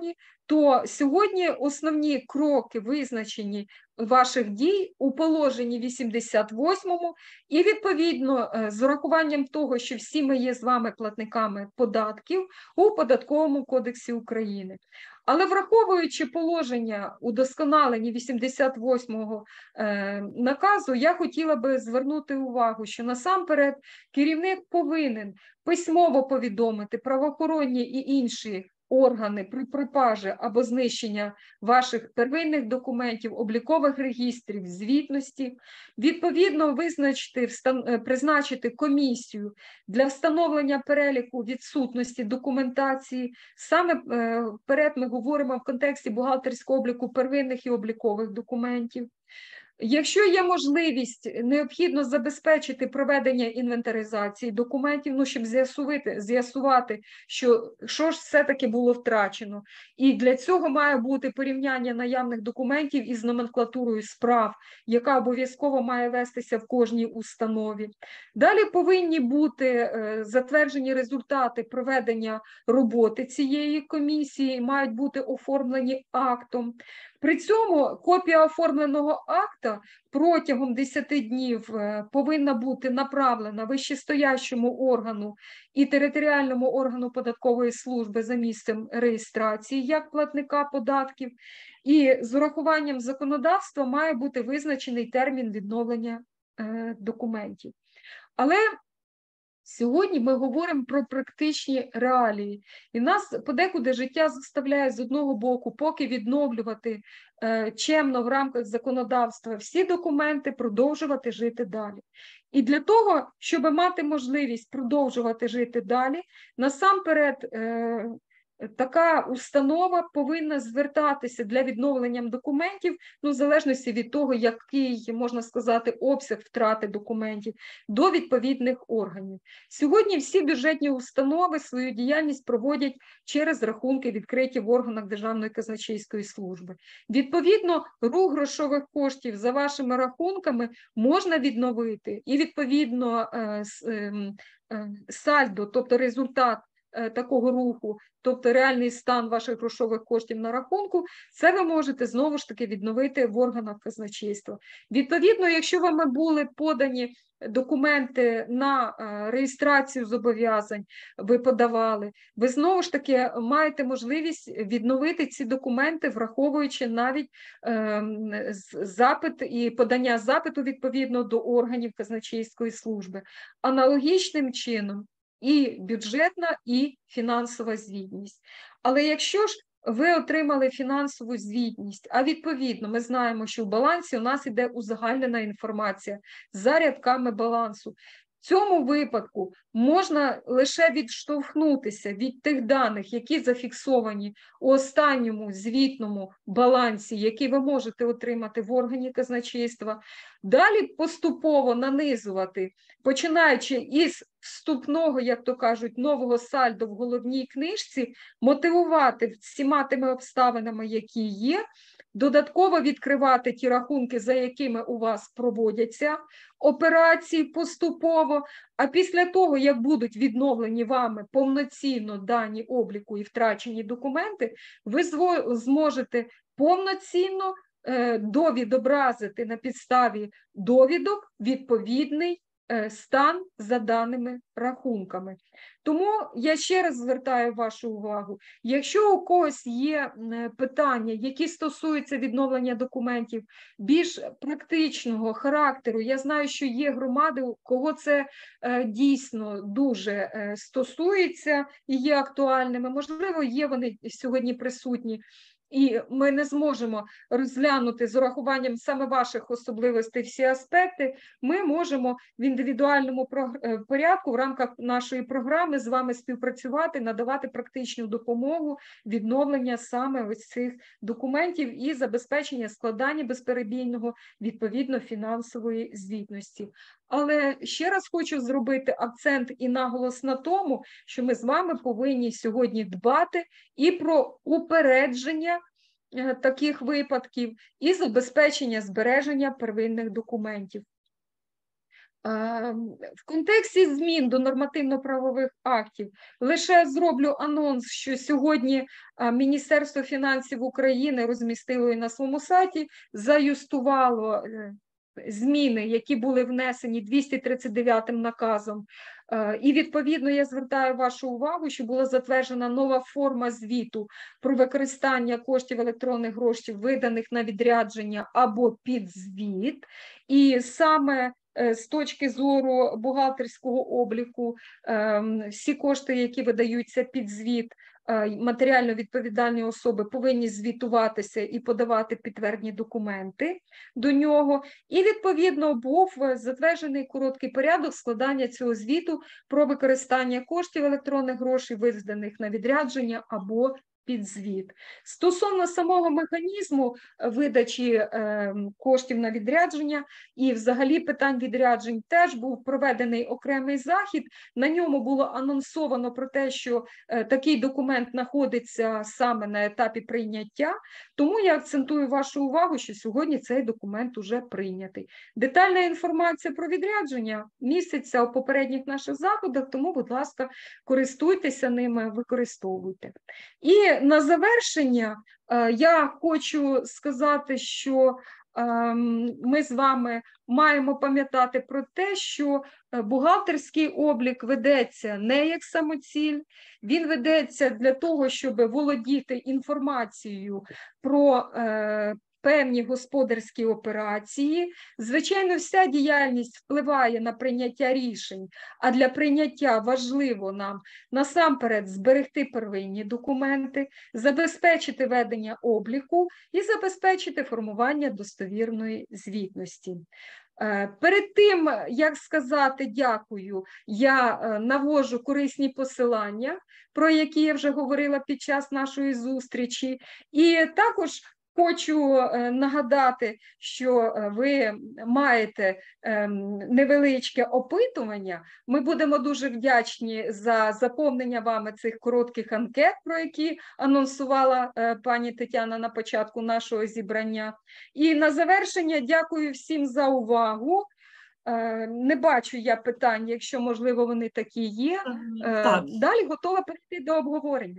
то сьогодні основні кроки визначені ваших дій у положенні вісімдесят восьмому і, відповідно, з урахуванням того, що всі ми є з вами платниками податків у Податковому кодексі України. Але враховуючи положення удосконалення вісімдесят восьмого е, наказу, я хотіла би звернути увагу, що насамперед керівник повинен письмово повідомити правоохоронні і інші органи при пропажі або знищення ваших первинних документів, облікових регістрів, звітності, відповідно визначити, призначити комісію для встановлення переліку відсутності документації. Саме вперед ми говоримо в контексті бухгалтерського обліку первинних і облікових документів. Якщо є можливість, необхідно забезпечити проведення інвентаризації документів, ну, щоб з'ясувати, з'ясувати, що, що ж все-таки було втрачено. І для цього має бути порівняння наявних документів із номенклатурою справ, яка обов'язково має вестися в кожній установі. Далі повинні бути е, затверджені результати проведення роботи цієї комісії, мають бути оформлені актом. При цьому копія оформленого акта протягом десяти днів повинна бути направлена вищестоящому органу і територіальному органу податкової служби за місцем реєстрації як платника податків. І з урахуванням законодавства має бути визначений термін відновлення е, документів. Але сьогодні ми говоримо про практичні реалії. І нас подекуди життя заставляє з одного боку поки відновлювати е, чемно в рамках законодавства всі документи, продовжувати жити далі. І для того, щоб мати можливість продовжувати жити далі, насамперед е, така установа повинна звертатися для відновлення документів, ну, в залежності від того, який, можна сказати, обсяг втрати документів, до відповідних органів. Сьогодні всі бюджетні установи свою діяльність проводять через рахунки, відкриті в органах Державної казначейської служби. Відповідно, рух грошових коштів за вашими рахунками можна відновити, і, відповідно, сальдо, тобто результат такого руху, тобто реальний стан ваших грошових коштів на рахунку, це ви можете знову ж таки відновити в органах казначейства. Відповідно, якщо вам були подані документи на реєстрацію зобов'язань, ви подавали, ви знову ж таки маєте можливість відновити ці документи, враховуючи навіть е, запит і подання запиту відповідно до органів казначейської служби. Аналогічним чином і бюджетна, і фінансова звітність. Але якщо ж ви отримали фінансову звітність, а відповідно ми знаємо, що в балансі у нас іде узагальнена інформація за рядками балансу, в цьому випадку можна лише відштовхнутися від тих даних, які зафіксовані у останньому звітному балансі, який ви можете отримати в органі казначейства, далі поступово нанизувати, починаючи із вступного, як то кажуть, нового сальдо в головній книжці, мотивувати всіма тими обставинами, які є, додатково відкривати ті рахунки, за якими у вас проводяться операції поступово, а після того, як будуть відновлені вами повноцінно дані обліку і втрачені документи, ви зможете повноцінно довідобразити на підставі довідок відповідний стан за даними рахунками. Тому я ще раз звертаю вашу увагу, якщо у когось є питання, які стосуються відновлення документів більш практичного характеру, я знаю, що є громади, у кого це дійсно дуже стосується і є актуальними, можливо, є вони сьогодні присутні, і ми не зможемо розглянути з урахуванням саме ваших особливостей всі аспекти, ми можемо в індивідуальному порядку в рамках нашої програми з вами співпрацювати, надавати практичну допомогу, відновлення саме ось цих документів і забезпечення складання безперебійного відповідно фінансової звітності. Але ще раз хочу зробити акцент і наголос на тому, що ми з вами повинні сьогодні дбати і про упередження таких випадків, і забезпечення збереження первинних документів. В контексті змін до нормативно-правових актів лише зроблю анонс, що сьогодні Міністерство фінансів України розмістило і на своєму сайті, заюстувало зміни, які були внесені двісті тридцять дев'ятим наказом. І, відповідно, я звертаю вашу увагу, що була затверджена нова форма звіту про використання коштів електронних грошей, виданих на відрядження або під звіт. І саме з точки зору бухгалтерського обліку, всі кошти, які видаються під звіт, матеріально відповідальні особи повинні звітуватися і подавати підтвердні документи до нього. І, відповідно, був затверджений короткий порядок складання цього звіту про використання коштів електронних грошей, виданих на відрядження або під звіт. Стосовно самого механізму видачі е, коштів на відрядження і взагалі питань відряджень теж був проведений окремий захід. На ньому було анонсовано про те, що е, такий документ знаходиться саме на етапі прийняття. Тому я акцентую вашу увагу, що сьогодні цей документ уже прийнятий. Детальна інформація про відрядження міститься у попередніх наших заходах, тому, будь ласка, користуйтеся ними, використовуйте. І на завершення я хочу сказати, що ми з вами маємо пам'ятати про те, що бухгалтерський облік ведеться не як самоціль, він ведеться для того, щоб володіти інформацією про певні господарські операції. Звичайно, вся діяльність впливає на прийняття рішень, а для прийняття важливо нам насамперед зберегти первинні документи, забезпечити ведення обліку і забезпечити формування достовірної звітності. Перед тим, як сказати дякую, я наводжу корисні посилання, про які я вже говорила під час нашої зустрічі, і також хочу нагадати, що ви маєте невеличке опитування. Ми будемо дуже вдячні за заповнення вами цих коротких анкет, про які анонсувала пані Тетяна на початку нашого зібрання. І на завершення дякую всім за увагу. Не бачу я питань, якщо, можливо, вони такі є. Так. Далі готова перейти до обговорення.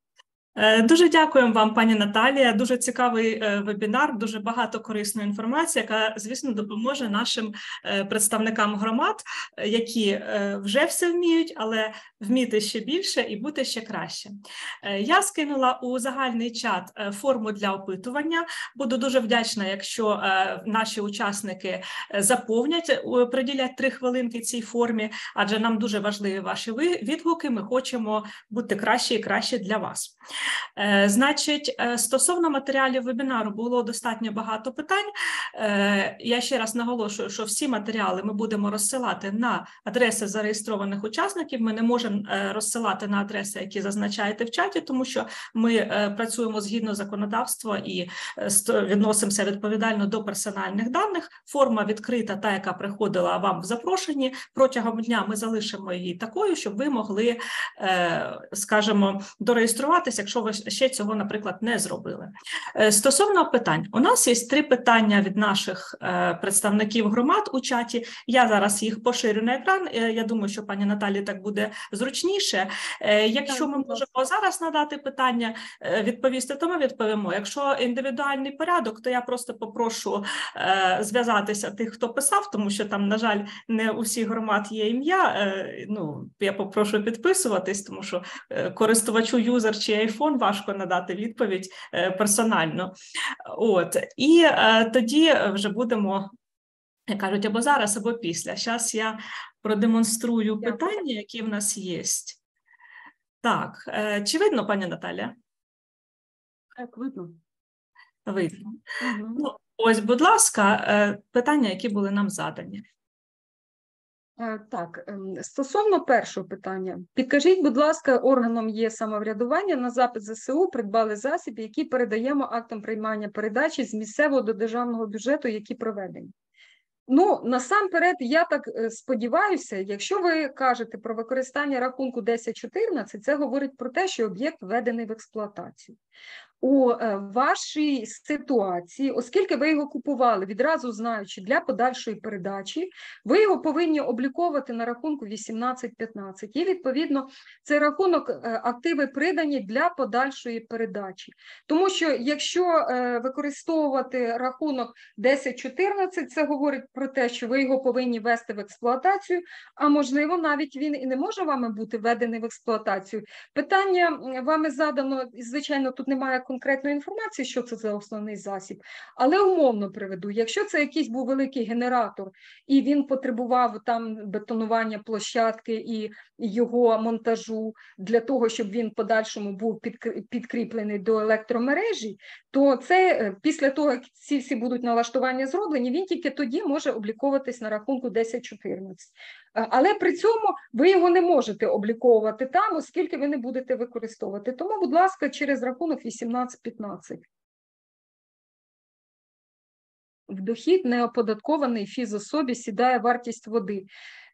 Дуже дякуємо вам, пані Наталія. Дуже цікавий вебінар, дуже багато корисної інформації, яка, звісно, допоможе нашим представникам громад, які вже все вміють, але вміти ще більше і бути ще краще. Я скинула у загальний чат форму для опитування. Буду дуже вдячна, якщо наші учасники заповнять, приділять три хвилинки цій формі, адже нам дуже важливі ваші відгуки, ми хочемо бути краще і краще для вас. Значить, стосовно матеріалів вебінару було достатньо багато питань. Я ще раз наголошую, що всі матеріали ми будемо розсилати на адреси зареєстрованих учасників. Ми не можемо розсилати на адреси, які зазначаєте в чаті, тому що ми працюємо згідно законодавства і відносимося відповідально до персональних даних. Форма відкрита, та, яка приходила вам в запрошенні. Протягом дня ми залишимо її такою, щоб ви могли, скажімо, дореєструватися, якщо ви ще цього, наприклад, не зробили. Стосовно питань, у нас є три питання від наших представників громад у чаті. Я зараз їх поширю на екран. Я думаю, що пані Наталі так буде зручніше. Якщо ми можемо зараз надати питання, відповісти, то ми відповімо. Якщо індивідуальний порядок, то я просто попрошу зв'язатися тих, хто писав, тому що там, на жаль, не у всіх громад є ім'я. Ну, я попрошу підписуватись, тому що користувачу юзер чи айфон важко надати відповідь персонально. От. І е, тоді вже будемо, як кажуть, або зараз, або після. Зараз я продемонструю питання, які в нас є. Так, е, чи видно, пані Наталя? Так, видно. Видно. Угу. Ну, ось, будь ласка, е, питання, які були нам задані. Так, стосовно першого питання. Підкажіть, будь ласка, органом є самоврядування на запит зе се у придбали засоби, які передаємо актом приймання передачі з місцевого до державного бюджету, які проведені. Ну, насамперед, я так сподіваюся, якщо ви кажете про використання рахунку десять чотирнадцять, це говорить про те, що об'єкт введений в експлуатацію. у вашій ситуації, оскільки ви його купували, відразу знаючи для подальшої передачі, ви його повинні обліковувати на рахунку вісімнадцять п'ятнадцять. І, відповідно, цей рахунок активи придані для подальшої передачі. Тому що, якщо використовувати рахунок десять чотирнадцять, це говорить про те, що ви його повинні ввести в експлуатацію, а можливо, навіть він і не може вами бути введений в експлуатацію. Питання вами задано, звичайно, тут немає конкретної інформації, що це за основний засіб, але умовно приведу. Якщо це якийсь був великий генератор, і він потребував там бетонування площадки і його монтажу для того, щоб він в подальшому був підкріплений до електромережі, то це після того, як ці всі будуть налаштування зроблені, він тільки тоді може обліковуватись на рахунку десять чотирнадцять. Але при цьому ви його не можете обліковувати там, оскільки ви не будете використовувати. Тому, будь ласка, через рахунок вісімнадцять п'ятнадцять. В дохід неоподаткований фізособі сідає вартість води.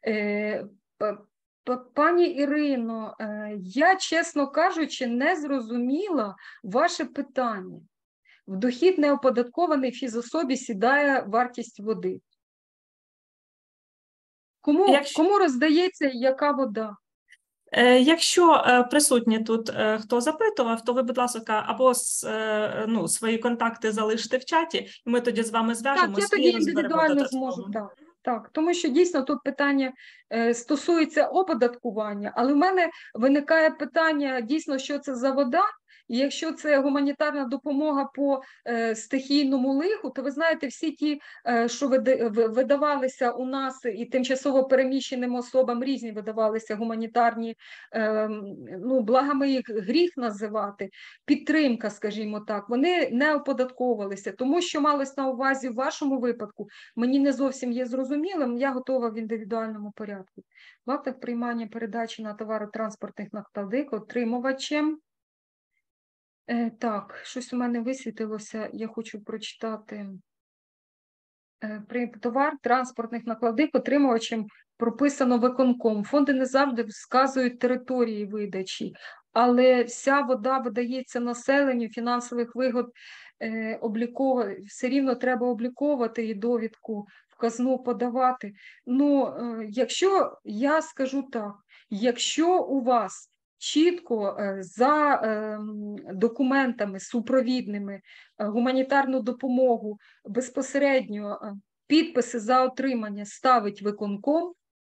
Пані Ірино, я, чесно кажучи, не зрозуміла ваше питання. В дохід неоподаткований фізособі сідає вартість води. Кому, Якщо... кому роздається яка вода? Якщо присутні тут хто запитував, то ви, будь ласка, або ну, свої контакти залиште в чаті, і ми тоді з вами зв'яжемося. Так, я тоді індивідуально зможу, так. Так, тому що дійсно тут питання е, стосується оподаткування, але в мене виникає питання дійсно, що це за вода, і якщо це гуманітарна допомога по е, стихійному лиху, то ви знаєте, всі ті, е, що видавалися у нас і тимчасово переміщеним особам, різні видавалися гуманітарні, е, ну, благами їх гріх називати, підтримка, скажімо так, вони не оподатковувалися, тому що малось на увазі в вашому випадку, мені не зовсім є зрозумілим, я готова в індивідуальному порядку. В актах приймання передачі на товаротранспортних накладних отримувачем. Е, так, щось у мене висвітилося, я хочу прочитати. Е, при товар транспортних накладних отримувачем прописано виконком. Фонди не завжди вказують території видачі, але вся вода видається населенню, фінансових вигод е, обліковувати, все рівно треба обліковувати і довідку в казну подавати. Ну, е, якщо, я скажу так, якщо у вас чітко за документами супровідними гуманітарну допомогу безпосередньо підписи за отримання ставить виконком,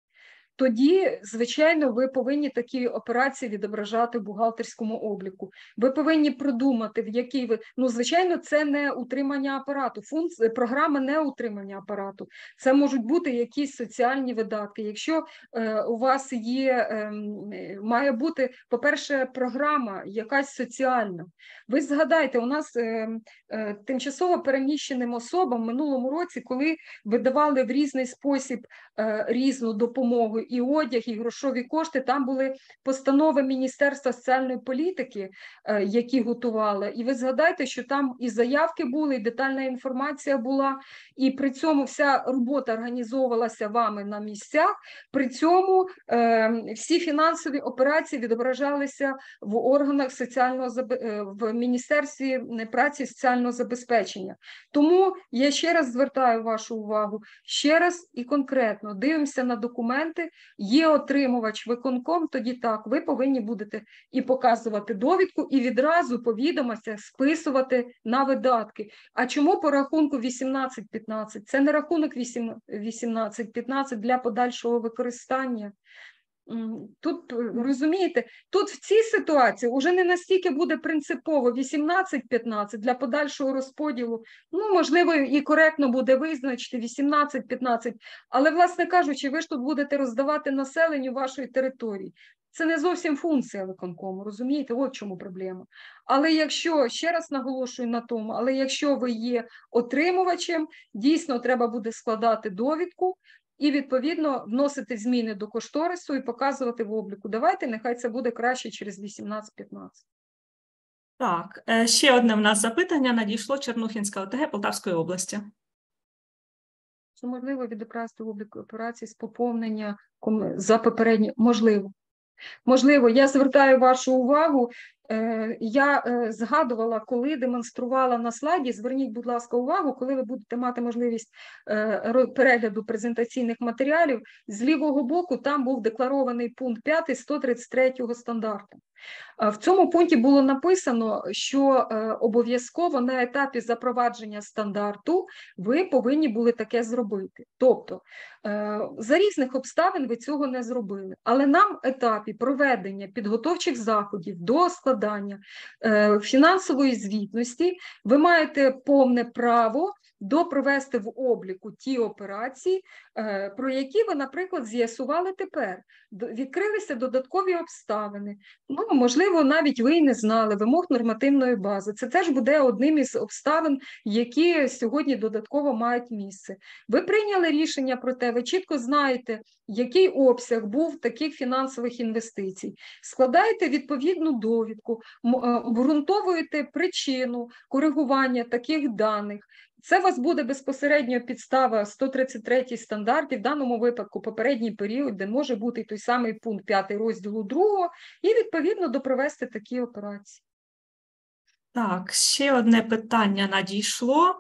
тоді, звичайно, ви повинні такі операції відображати в бухгалтерському обліку. Ви повинні продумати, в якій ви... Ну, звичайно, це не утримання апарату. Функція, програма не утримання апарату. Це можуть бути якісь соціальні видатки. Якщо е, у вас є, е, має бути, по-перше, програма якась соціальна. Ви згадайте, у нас е, е, тимчасово переміщеним особам в минулому році, коли видавали в різний спосіб е, різну допомогу, і одяг, і грошові кошти, там були постанови Міністерства соціальної політики, які готували. І ви згадайте, що там і заявки були, і детальна інформація була, і при цьому вся робота організовувалася вами на місцях, при цьому е, всі фінансові операції відображалися в органах соціального, в Міністерстві праці і соціального забезпечення. Тому я ще раз звертаю вашу увагу, ще раз і конкретно дивимося на документи, є отримувач виконком, тоді так, ви повинні будете і показувати довідку, і відразу по відомостях списувати на видатки. А чому по рахунку вісімнадцять п'ятнадцять? Це не рахунок вісімнадцять п'ятнадцять для подальшого використання. Тут, розумієте, тут в цій ситуації вже не настільки буде принципово вісімнадцять п'ятнадцять для подальшого розподілу, ну, можливо, і коректно буде визначити вісімнадцять п'ятнадцять, але, власне кажучи, ви ж тут будете роздавати населенню вашої території. Це не зовсім функція виконкому, розумієте, от чому проблема. Але якщо, ще раз наголошую на тому, але якщо ви є отримувачем, дійсно треба буде складати довідку, і, відповідно, вносити зміни до кошторису і показувати в обліку. Давайте, нехай це буде краще через вісімнадцять п'ятнадцять. Так, ще одне в нас запитання надійшло Чернухінська ОТГ Полтавської області. Чи можливо відобразити в обліку операцій з поповнення за попередні? Можливо. Можливо, я звертаю вашу увагу, я згадувала, коли демонструвала на слайді, зверніть, будь ласка, увагу, коли ви будете мати можливість перегляду презентаційних матеріалів, з лівого боку там був декларований пункт п'ятий сто тридцять третього стандарту. В цьому пункті було написано, що обов'язково на етапі запровадження стандарту ви повинні були таке зробити. Тобто, за різних обставин ви цього не зробили. Але на етапі проведення підготовчих заходів до складання фінансової звітності ви маєте повне право допровести в обліку ті операції, про які ви, наприклад, з'ясували тепер. Відкрилися додаткові обставини. Ну, можливо, навіть ви і не знали вимог нормативної бази. Це теж буде одним із обставин, які сьогодні додатково мають місце. Ви прийняли рішення про те, ви чітко знаєте, який обсяг був таких фінансових інвестицій. Складаєте відповідну довідку, обґрунтовуєте причину коригування таких даних. Це у вас буде безпосередньо підстава сто тридцять третій стандарт, і в даному випадку попередній період, де може бути той самий пункт п'ятий розділу другого, і відповідно допровести такі операції. Так, ще одне питання надійшло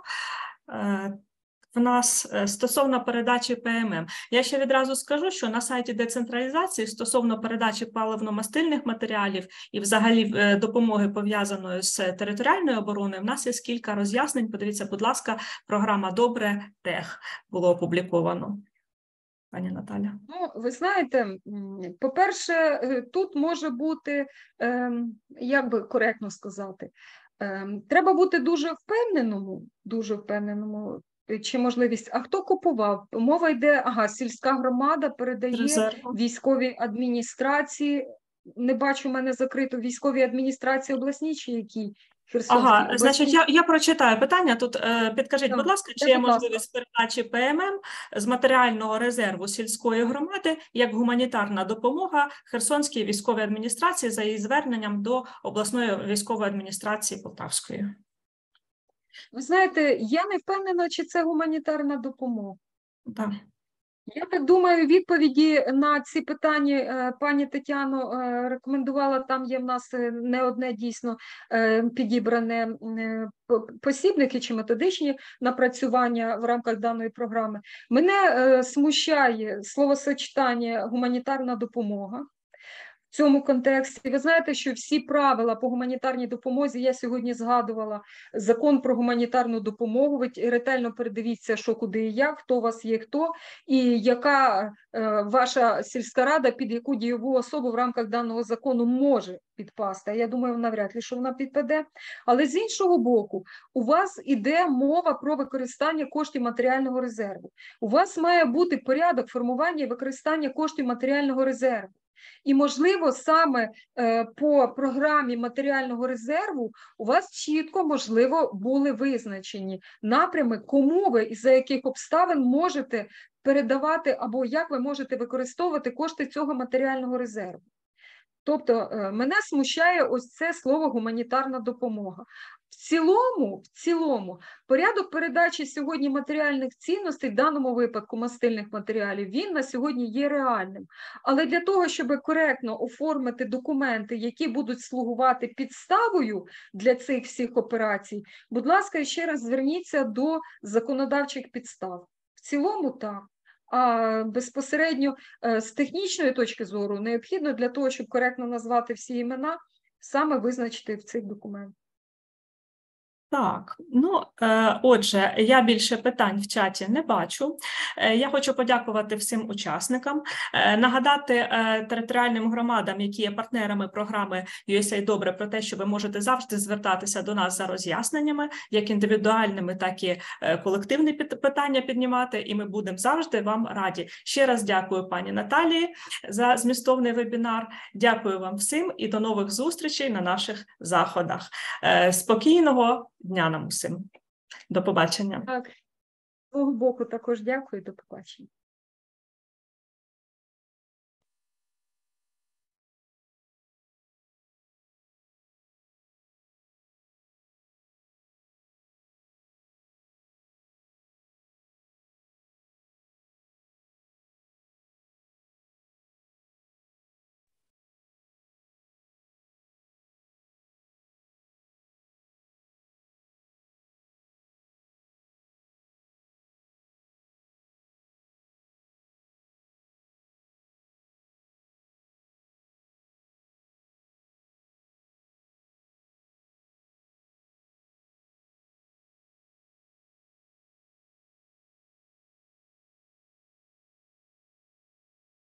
в нас стосовно передачі Пе Ем Ем. Я ще відразу скажу, що на сайті децентралізації стосовно передачі паливно-мастильних матеріалів і взагалі допомоги пов'язаної з територіальною обороною, в нас є кілька роз'яснень. Подивіться, будь ласка, програма «Добре Тех» було опубліковано. Пані Наталя. Ну, ви знаєте, по-перше, тут може бути, як би коректно сказати, треба бути дуже впевненому, дуже впевненому, чи можливість, а хто купував? Мова йде, ага, сільська громада передає Резерву. військовій адміністрації, не бачу в мене закрито, військовій адміністрації обласній чи якій? Херсонській Ага, обласній? значить, я, я прочитаю питання. Тут е, підкажіть, Так, будь ласка, чи так, є будь ласка. можливість передачі Пе Ем Ем з матеріального резерву сільської громади як гуманітарна допомога Херсонській військовій адміністрації за її зверненням до обласної військової адміністрації Полтавської? Ви знаєте, я не впевнена, чи це гуманітарна допомога. Так. Я так думаю, відповіді на ці питання пані Тетяно рекомендувала, там є в нас не одне дійсно підібране посібники чи методичні напрацювання в рамках даної програми. Мене смущає словосочетання «гуманітарна допомога». В цьому контексті ви знаєте, що всі правила по гуманітарній допомозі, я сьогодні згадувала закон про гуманітарну допомогу, ви ретельно передивіться, що куди і як, хто у вас є хто, і яка е, ваша сільська рада, під яку дієву особу в рамках даного закону може підпасти. Я думаю, навряд ли, що вона підпаде. Але з іншого боку, у вас іде мова про використання коштів матеріального резерву. У вас має бути порядок формування і використання коштів матеріального резерву. І, можливо, саме е, по програмі матеріального резерву у вас чітко, можливо, були визначені напрями, кому ви і за яких обставин можете передавати або як ви можете використовувати кошти цього матеріального резерву. Тобто е, мене смущає ось це слово «гуманітарна допомога». В цілому, в цілому, порядок передачі сьогодні матеріальних цінностей, в даному випадку мастильних матеріалів, він на сьогодні є реальним. Але для того, щоб коректно оформити документи, які будуть слугувати підставою для цих всіх операцій, будь ласка, ще раз зверніться до законодавчих підстав. В цілому так. А безпосередньо з технічної точки зору необхідно для того, щоб коректно назвати всі імена, саме визначити в цих документах. Так, ну, е, отже, я більше питань в чаті не бачу. Е, я хочу подякувати всім учасникам, е, нагадати е, територіальним громадам, які є партнерами програми ю ес ей Добре, про те, що ви можете завжди звертатися до нас за роз'ясненнями, як індивідуальними, так і е, колективні під, питання піднімати, і ми будемо завжди вам раді. Ще раз дякую пані Наталії за змістовний вебінар. Дякую вам всім і до нових зустрічей на наших заходах. Е, спокійного дня нам усім. До побачення. Так, з свого боку також дякую, до побачення.